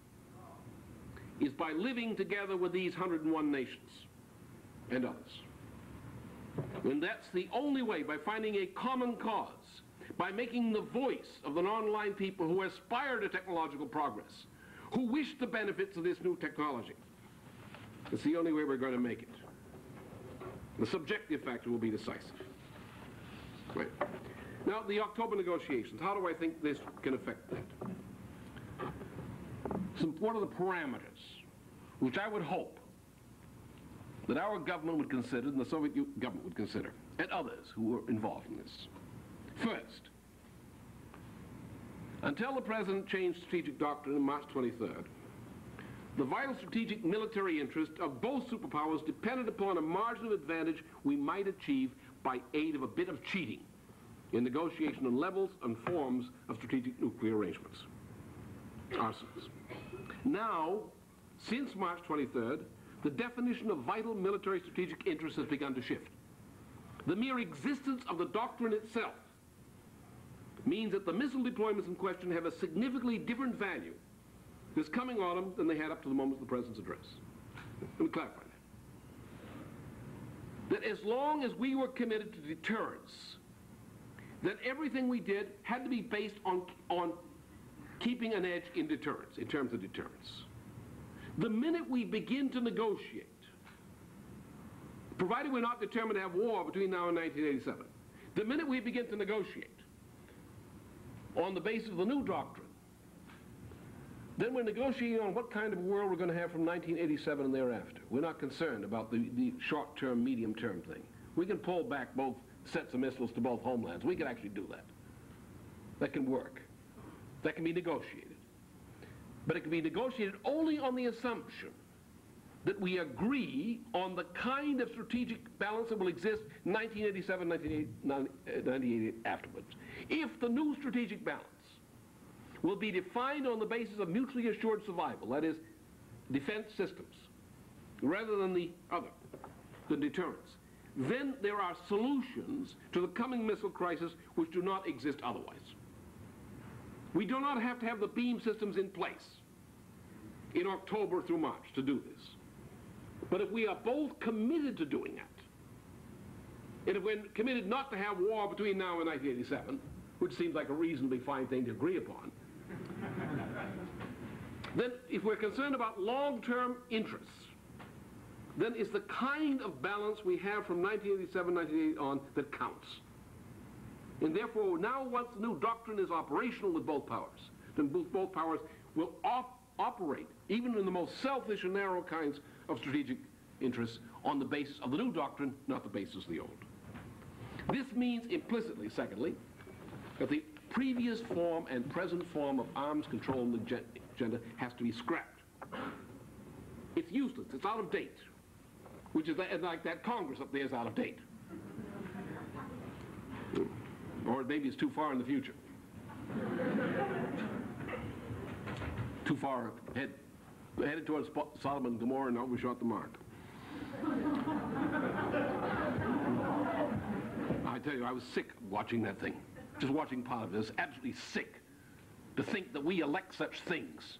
is by living together with these 101 nations and others. And that's the only way, by finding a common cause, by making the voice of the non-aligned people who aspire to technological progress, who wish the benefits of this new technology. It's the only way we're going to make it. The subjective factor will be decisive. Right. Now, the October negotiations, how do I think this can affect that? What are the parameters which I would hope that our government would consider, and the Soviet government would consider, and others who were involved in this? First, until the President changed strategic doctrine on March 23rd, the vital strategic military interest of both superpowers depended upon a margin of advantage we might achieve by aid of a bit of cheating in negotiation on levels and forms of strategic nuclear arrangements, arsenals. Now, since March 23rd, the definition of vital military strategic interest has begun to shift. The mere existence of the doctrine itself means that the missile deployments in question have a significantly different value this coming autumn than they had up to the moment of the President's address. Let me clarify that. That as long as we were committed to deterrence, that everything we did had to be based on keeping an edge in deterrence, in terms of deterrence. The minute we begin to negotiate, provided we're not determined to have war between now and 1987, the minute we begin to negotiate on the basis of the new doctrine, then we're negotiating on what kind of world we're going to have from 1987 and thereafter. We're not concerned about the short-term, medium-term thing. We can pull back both sets of missiles to both homelands. We can actually do that. That can work. That can be negotiated. But it can be negotiated only on the assumption that we agree on the kind of strategic balance that will exist in 1987, 1988 afterwards. If the new strategic balance will be defined on the basis of mutually assured survival, that is, defense systems, rather than the other, the deterrence, then there are solutions to the coming missile crisis which do not exist otherwise. We do not have to have the beam systems in place in October through March to do this. But if we are both committed to doing that, and if we're committed not to have war between now and 1987, which seems like a reasonably fine thing to agree upon, then if we're concerned about long-term interests, then it's the kind of balance we have from 1987, 1988 on that counts. And therefore, now once the new doctrine is operational with both powers, then both powers will operate, even in the most selfish and narrow kinds of strategic interests, on the basis of the new doctrine, not the basis of the old. This means implicitly, secondly, that the previous form and present form of arms control in the agenda has to be scrapped. It's useless, it's out of date, which is like that Congress up there is out of date. Or maybe it's too far in the future. Too far ahead. Headed towards Sodom and Gomorrah, and overshot the mark. I tell you, I was sick watching that thing. Just watching part of it. It was absolutely sick to think that we elect such things.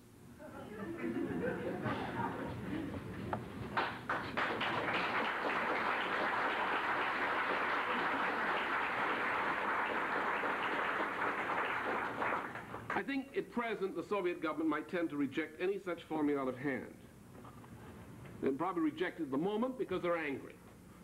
I think at present the Soviet government might tend to reject any such formula out of hand. They'll probably reject it at the moment because they're angry.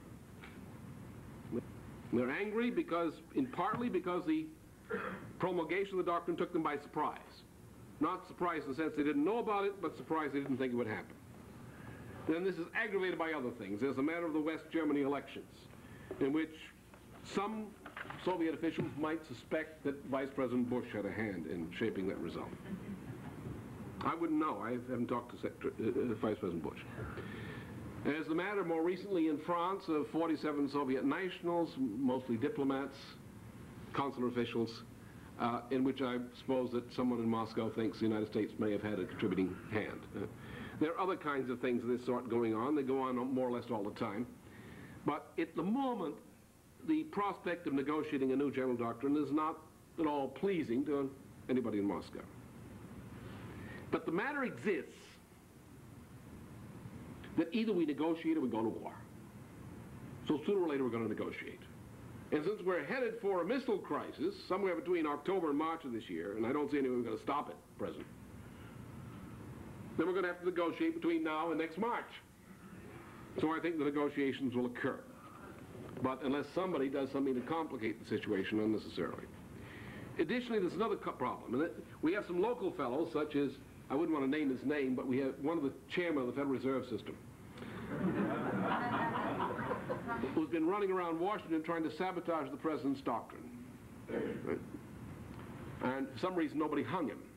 They're angry because, partly because the promulgation of the doctrine took them by surprise. Not surprise in the sense they didn't know about it, but surprise they didn't think it would happen. Then this is aggravated by other things. There's the matter of the West Germany elections, in which some Soviet officials might suspect that Vice President Bush had a hand in shaping that result. I wouldn't know. I haven't talked to Vice President Bush. There's the matter more recently in France of 47 Soviet nationals, mostly diplomats, consular officials, in which I suppose that someone in Moscow thinks the United States may have had a contributing hand. There are other kinds of things of this sort going on. They go on more or less all the time. But at the moment, the prospect of negotiating a new general doctrine is not at all pleasing to anybody in Moscow. But the matter exists that either we negotiate or we go to war. So sooner or later we're going to negotiate. And since we're headed for a missile crisis somewhere between October and March of this year, and I don't see anyone going to stop it at present, then we're going to have to negotiate between now and next March. So I think the negotiations will occur. But unless somebody does something to complicate the situation unnecessarily. Additionally, there's another problem. And we have some local fellows, such as, I wouldn't want to name his name, but we have one of the chairman of the Federal Reserve System, who's been running around Washington trying to sabotage the president's doctrine. Right? And for some reason, nobody hung him.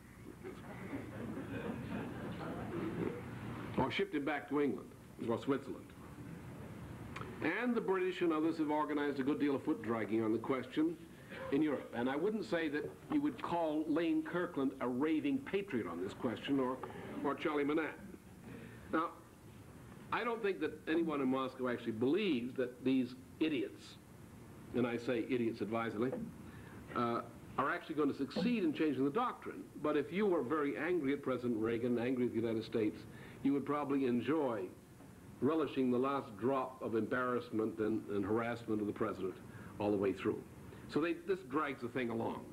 Or shipped him back to England or Switzerland. And the British and others have organized a good deal of foot dragging on the question in Europe. And I wouldn't say that you would call Lane Kirkland a raving patriot on this question, or Charlie Manette. Now, I don't think that anyone in Moscow actually believes that these idiots, and I say idiots advisedly, are actually going to succeed in changing the doctrine. But if you were very angry at President Reagan, angry at the United States, you would probably enjoy relishing the last drop of embarrassment and harassment of the president all the way through. So this drags the thing along.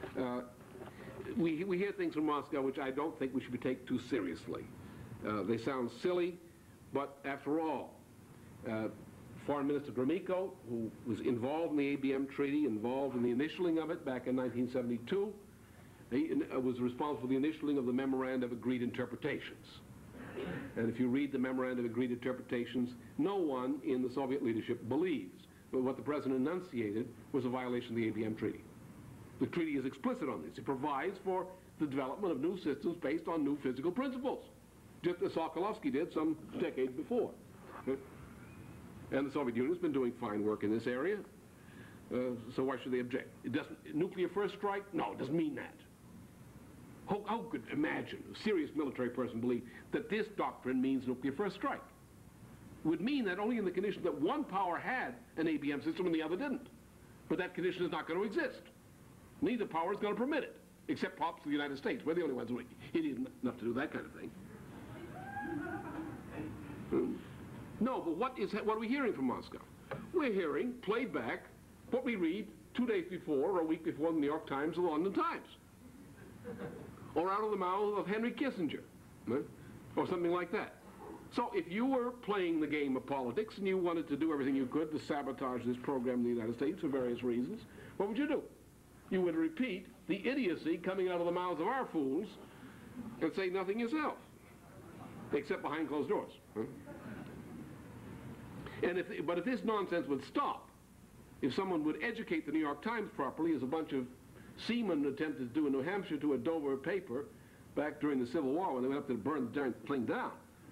We hear things from Moscow which I don't think we should be taken too seriously. They sound silly, but after all, Foreign Minister Gromyko, who was involved in the ABM Treaty, involved in the initialing of it back in 1972, he was responsible for the initialing of the Memoranda of Agreed Interpretations. And if you read the Memoranda of Agreed Interpretations, no one in the Soviet leadership believes that what the president enunciated was a violation of the ABM Treaty. The treaty is explicit on this. It provides for the development of new systems based on new physical principles, just as Sokolovsky did some decades before. And the Soviet Union has been doing fine work in this area, so why should they object? Nuclear first strike? No, it doesn't mean that. How could imagine a serious military person believe that this doctrine means nuclear first strike? It would mean that only in the condition that one power had an ABM system and the other didn't. But that condition is not going to exist. Neither power is going to permit it, except perhaps the United States. We're the only ones who are idiot enough to do that kind of thing. No, but what are we hearing from Moscow? We're hearing, played back, what we read 2 days before or a week before in the New York Times or the London Times. Or out of the mouth of Henry Kissinger, right? Or something like that. So if you were playing the game of politics and you wanted to do everything you could to sabotage this program in the United States for various reasons, what would you do? you would repeat the idiocy coming out of the mouths of our fools and say nothing yourself, except behind closed doors. But if this nonsense would stop, if someone would educate the New York Times properly, as a bunch of seamen attempted to do in New Hampshire to a Dover paper back during the Civil War when they went up to burn the darn thing down,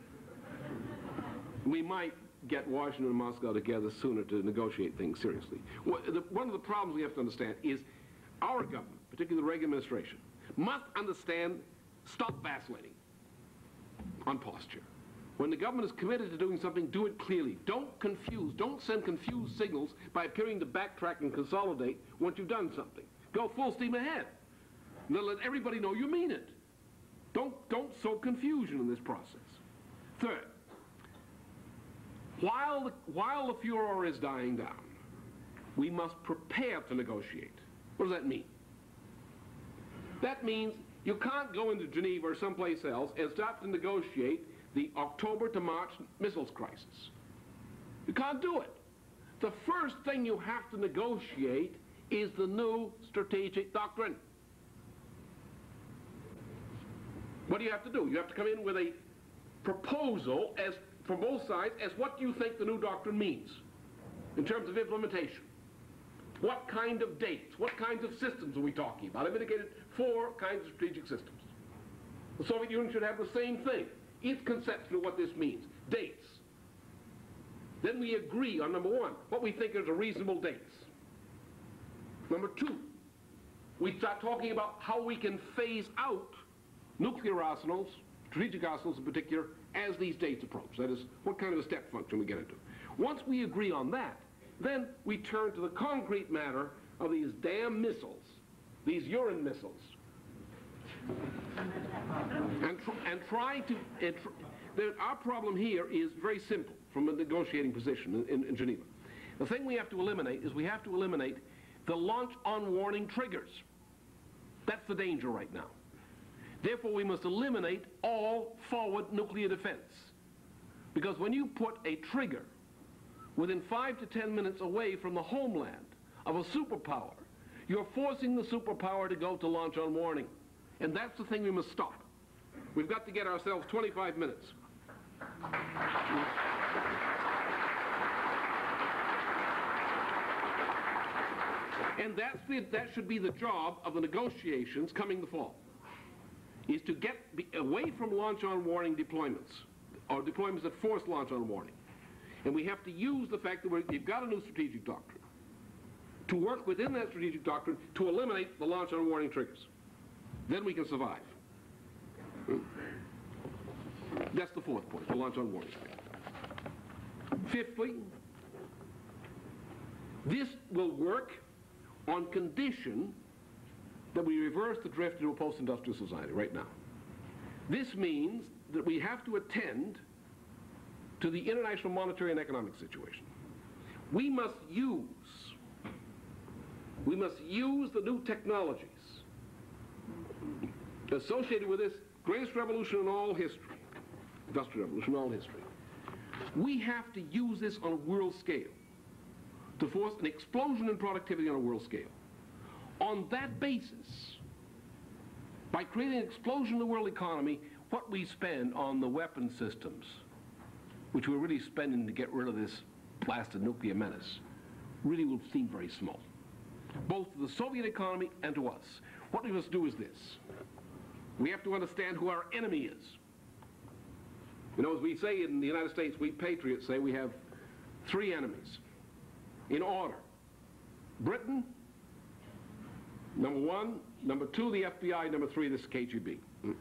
we might get Washington and Moscow together sooner to negotiate things seriously. One of the problems we have to understand is our government, particularly the Reagan administration, must understand, stop vacillating on posture. When the government is committed to doing something, do it clearly. Don't confuse, don't send confused signals by appearing to backtrack and consolidate once you've done something. Go full steam ahead. And then let everybody know you mean it. Don't sow confusion in this process. Third, while the furor is dying down, we must prepare to negotiate. What does that mean? That means you can't go into Geneva or someplace else and start to negotiate the October to March missiles crisis. You can't do it. The first thing you have to negotiate is the new strategic doctrine. What do you have to do? You have to come in with a proposal from both sides as what you think the new doctrine means in terms of implementation. What kind of dates? What kinds of systems are we talking about? I've indicated 4 kinds of strategic systems. The Soviet Union should have the same thing. Its conception of what this means. Dates. Then we agree on number 1, what we think are the reasonable dates. Number 2, we start talking about how we can phase out nuclear arsenals, strategic arsenals in particular, as these dates approach. That is, what kind of a step function we get into. Once we agree on that, then we turn to the concrete matter of these damn missiles, these urine missiles. Our problem here is very simple from a negotiating position in Geneva. The thing we have to eliminate is we have to eliminate the launch-on warning triggers. That's the danger right now. Therefore, we must eliminate all forward nuclear defense. Because when you put a trigger within 5 to 10 minutes away from the homeland of a superpower, you're forcing the superpower to go to launch-on warning. And that's the thing we must stop. We've got to get ourselves 25 minutes. And that should be the job of the negotiations coming the fall, is to get away from launch-on warning deployments, or deployments that force launch-on warning. And we have to use the fact that you've got a new strategic doctrine to work within that strategic doctrine to eliminate the launch-on warning triggers. Then we can survive. That's the 4th point, the launch-on warning trigger. Fifthly, this will work on condition that we reverse the drift into a post-industrial society right now. This means that we have to attend to the international monetary and economic situation. We must use the new technologies associated with this greatest revolution in all history, industrial revolution in all history. We have to use this on a world scale to force an explosion in productivity on a world scale. On that basis, by creating an explosion in the world economy, what we spend on the weapon systems, which we're really spending to get rid of this blasted nuclear menace, really will seem very small, both to the Soviet economy and to us. What we must do is this. We have to understand who our enemy is. You know, as we say in the United States, we patriots say we have 3 enemies in order. Britain, number 1, number 2, the FBI, number 3, this KGB.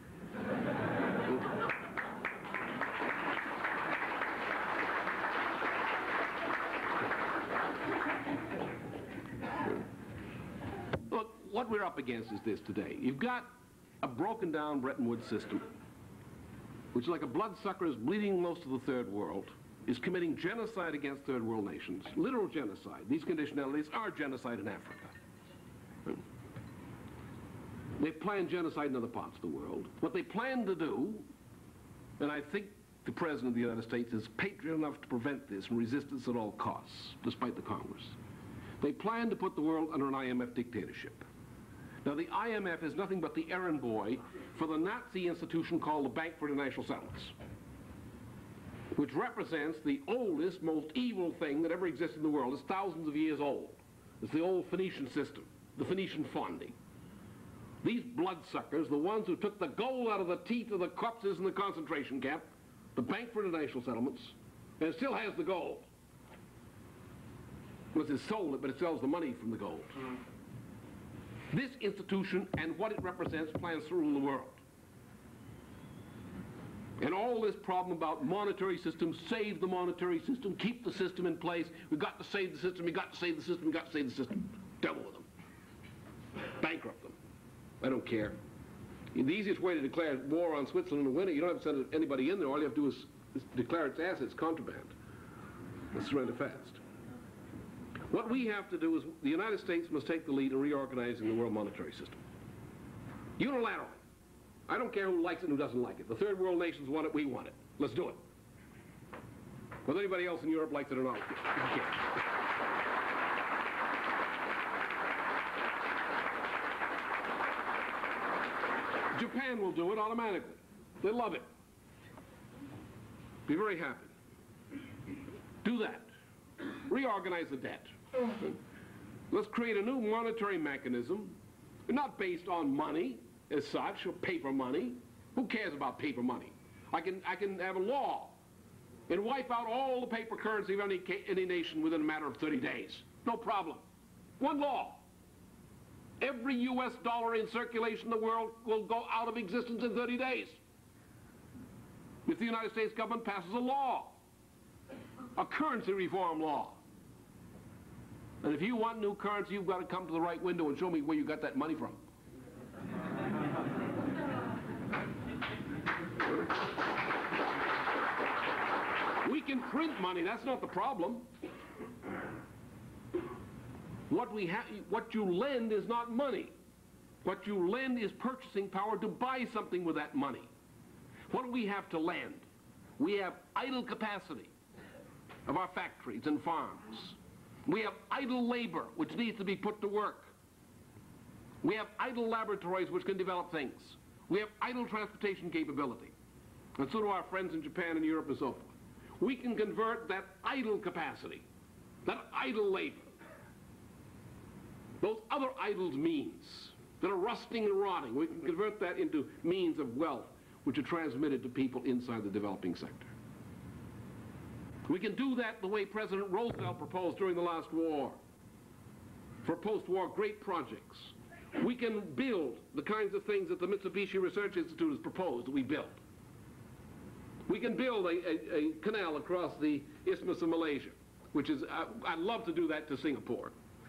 Look, what we're up against is this today. You've got a broken down Bretton Woods system, which like a bloodsucker is bleeding most of the third world, is committing genocide against third world nations, literal genocide. These conditionalities are genocide in Africa. They've planned genocide in other parts of the world. What they plan to do, and I think the President of the United States is patriot enough to prevent this and resist this at all costs, despite the Congress. They plan to put the world under an IMF dictatorship. Now, the IMF is nothing but the errand boy for the Nazi institution called the Bank for International Settlements, which represents the oldest, most evil thing that ever existed in the world. It's thousands of years old. It's the old Phoenician system, the Phoenician funding. These bloodsuckers, the ones who took the gold out of the teeth of the corpses in the concentration camp, the Bank for International Settlements, and it still has the gold. Well, it sold it, but it sells the money from the gold. This institution and what it represents plans to rule the world. And all this problem about monetary systems, save the monetary system, keep the system in place, we've got to save the system, we've got to save the system, we've got to save the system. Devil with them. Bankrupt them. I don't care. The easiest way to declare war on Switzerland in the winter, you don't have to send anybody in there. All you have to do is declare its assets contraband. And surrender fast. What we have to do is the United States must take the lead in reorganizing the world monetary system. Unilaterally. I don't care who likes it and who doesn't like it. The third world nations want it, we want it. Let's do it. Whether anybody else in Europe likes it or not, who cares? Japan will do it automatically. They love it. Be very happy. Do that. Reorganize the debt. Let's create a new monetary mechanism, not based on money as such, or paper money. Who cares about paper money? I can have a law and wipe out all the paper currency of any nation within a matter of 30 days. No problem. One law. Every US dollar in circulation in the world will go out of existence in 30 days. If the United States government passes a law, a currency reform law. And if you want new currency, you've got to come to the right window and show me where you got that money from. We can print money, that's not the problem. What you lend is not money. What you lend is purchasing power to buy something with that money. What do we have to lend? We have idle capacity of our factories and farms. We have idle labor, which needs to be put to work. We have idle laboratories which can develop things. We have idle transportation capability. And so do our friends in Japan and Europe and so forth. We can convert that idle capacity, that idle labor, those other idle means that are rusting and rotting, we can convert that into means of wealth which are transmitted to people inside the developing sector. We can do that the way President Roosevelt proposed during the last war, for post-war great projects. We can build the kinds of things that the Mitsubishi Research Institute has proposed that we build. We can build a canal across the Isthmus of Malaysia, which is, I'd love to do that to Singapore.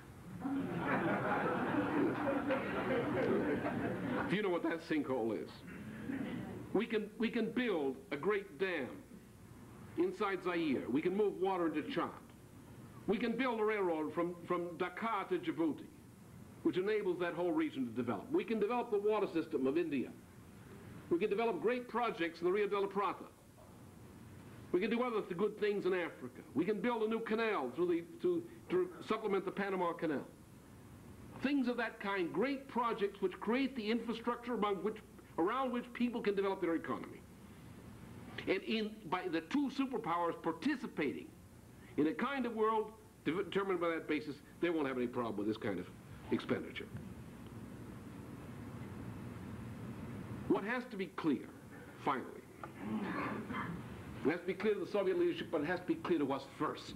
If you know what that sinkhole is. We can build a great dam inside Zaire. We can move water into Chad. We can build a railroad from Dhaka to Djibouti, which enables that whole region to develop. We can develop the water system of India. We can develop great projects in the Rio de la Plata. We can do other good things in Africa. We can build a new canal to supplement the Panama Canal. Things of that kind, great projects which create the infrastructure around which people can develop their economy. And by the two superpowers participating in a kind of world determined by that basis, they won't have any problem with this kind of expenditure. What has to be clear, finally, it has to be clear to the Soviet leadership, but it has to be clear to us first.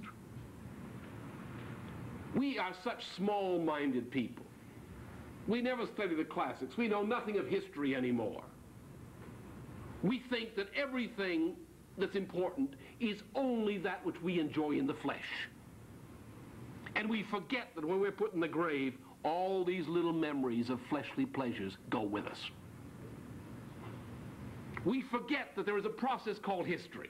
We are such small-minded people. We never study the classics. We know nothing of history anymore. We think that everything that's important is only that which we enjoy in the flesh. And we forget that when we're put in the grave, all these little memories of fleshly pleasures go with us. We forget that there is a process called history.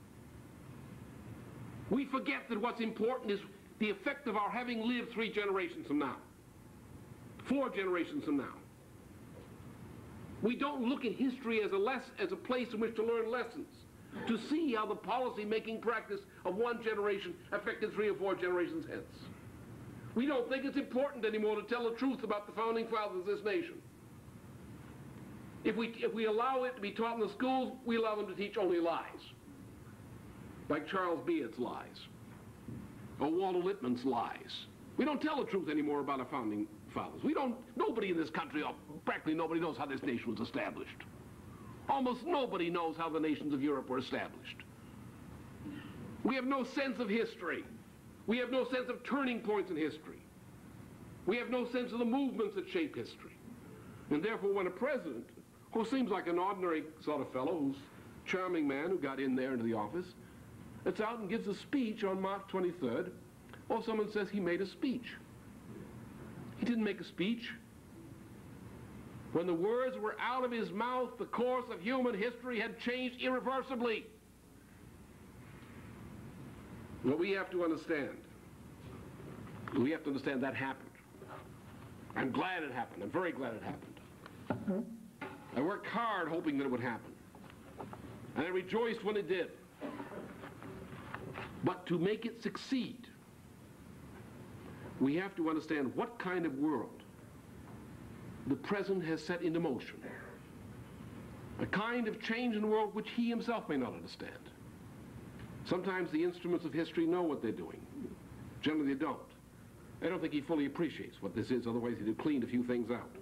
We forget that what's important is the effect of our having lived 3 generations from now, 4 generations from now. We don't look at history as a place in which to learn lessons, to see how the policy-making practice of one generation affected 3 or 4 generations hence. We don't think it's important anymore to tell the truth about the founding fathers of this nation. If we allow it to be taught in the schools, we allow them to teach only lies, like Charles Beard's lies, or Walter Lippmann's lies. We don't tell the truth anymore about our founding fathers. Nobody in this country, or practically nobody, knows how this nation was established. Almost nobody knows how the nations of Europe were established. We have no sense of history. We have no sense of turning points in history. We have no sense of the movements that shape history. And therefore, when a president, who seems like an ordinary sort of fellow, who's a charming man who got in there into the office, it's out and gives a speech on March 23rd, or someone says he made a speech. He didn't make a speech. When the words were out of his mouth, the course of human history had changed irreversibly. What we have to understand that happened. I'm glad it happened. I'm very glad it happened. I worked hard hoping that it would happen. And I rejoiced when it did. But to make it succeed, we have to understand what kind of world the President has set into motion. A kind of change in the world which he himself may not understand. Sometimes the instruments of history know what they're doing. Generally they don't. I don't think he fully appreciates what this is, otherwise he'd have cleaned a few things out.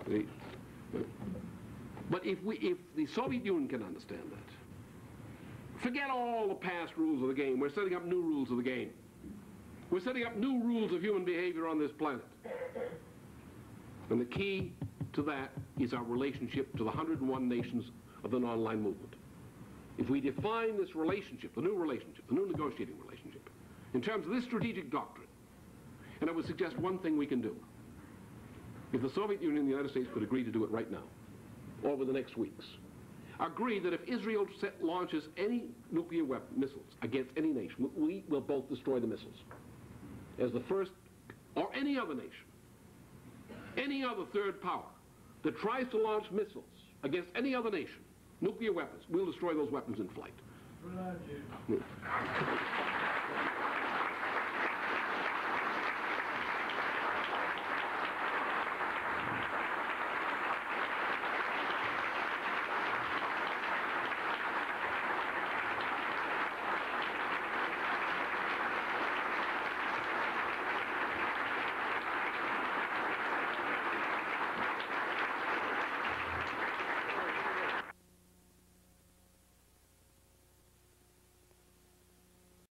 But if the Soviet Union can understand that, forget all the past rules of the game. We're setting up new rules of the game. We're setting up new rules of human behavior on this planet. And the key to that is our relationship to the 101 nations of the non-aligned movement. If we define this relationship, the new negotiating relationship, in terms of this strategic doctrine, and I would suggest one thing we can do. If the Soviet Union and the United States could agree to do it right now, over the next weeks, agree that if Israel launches any nuclear missiles against any nation, we will both destroy the missiles. As the first, or any other nation, any other third power that tries to launch missiles against any other nation, nuclear weapons, we'll destroy those weapons in flight.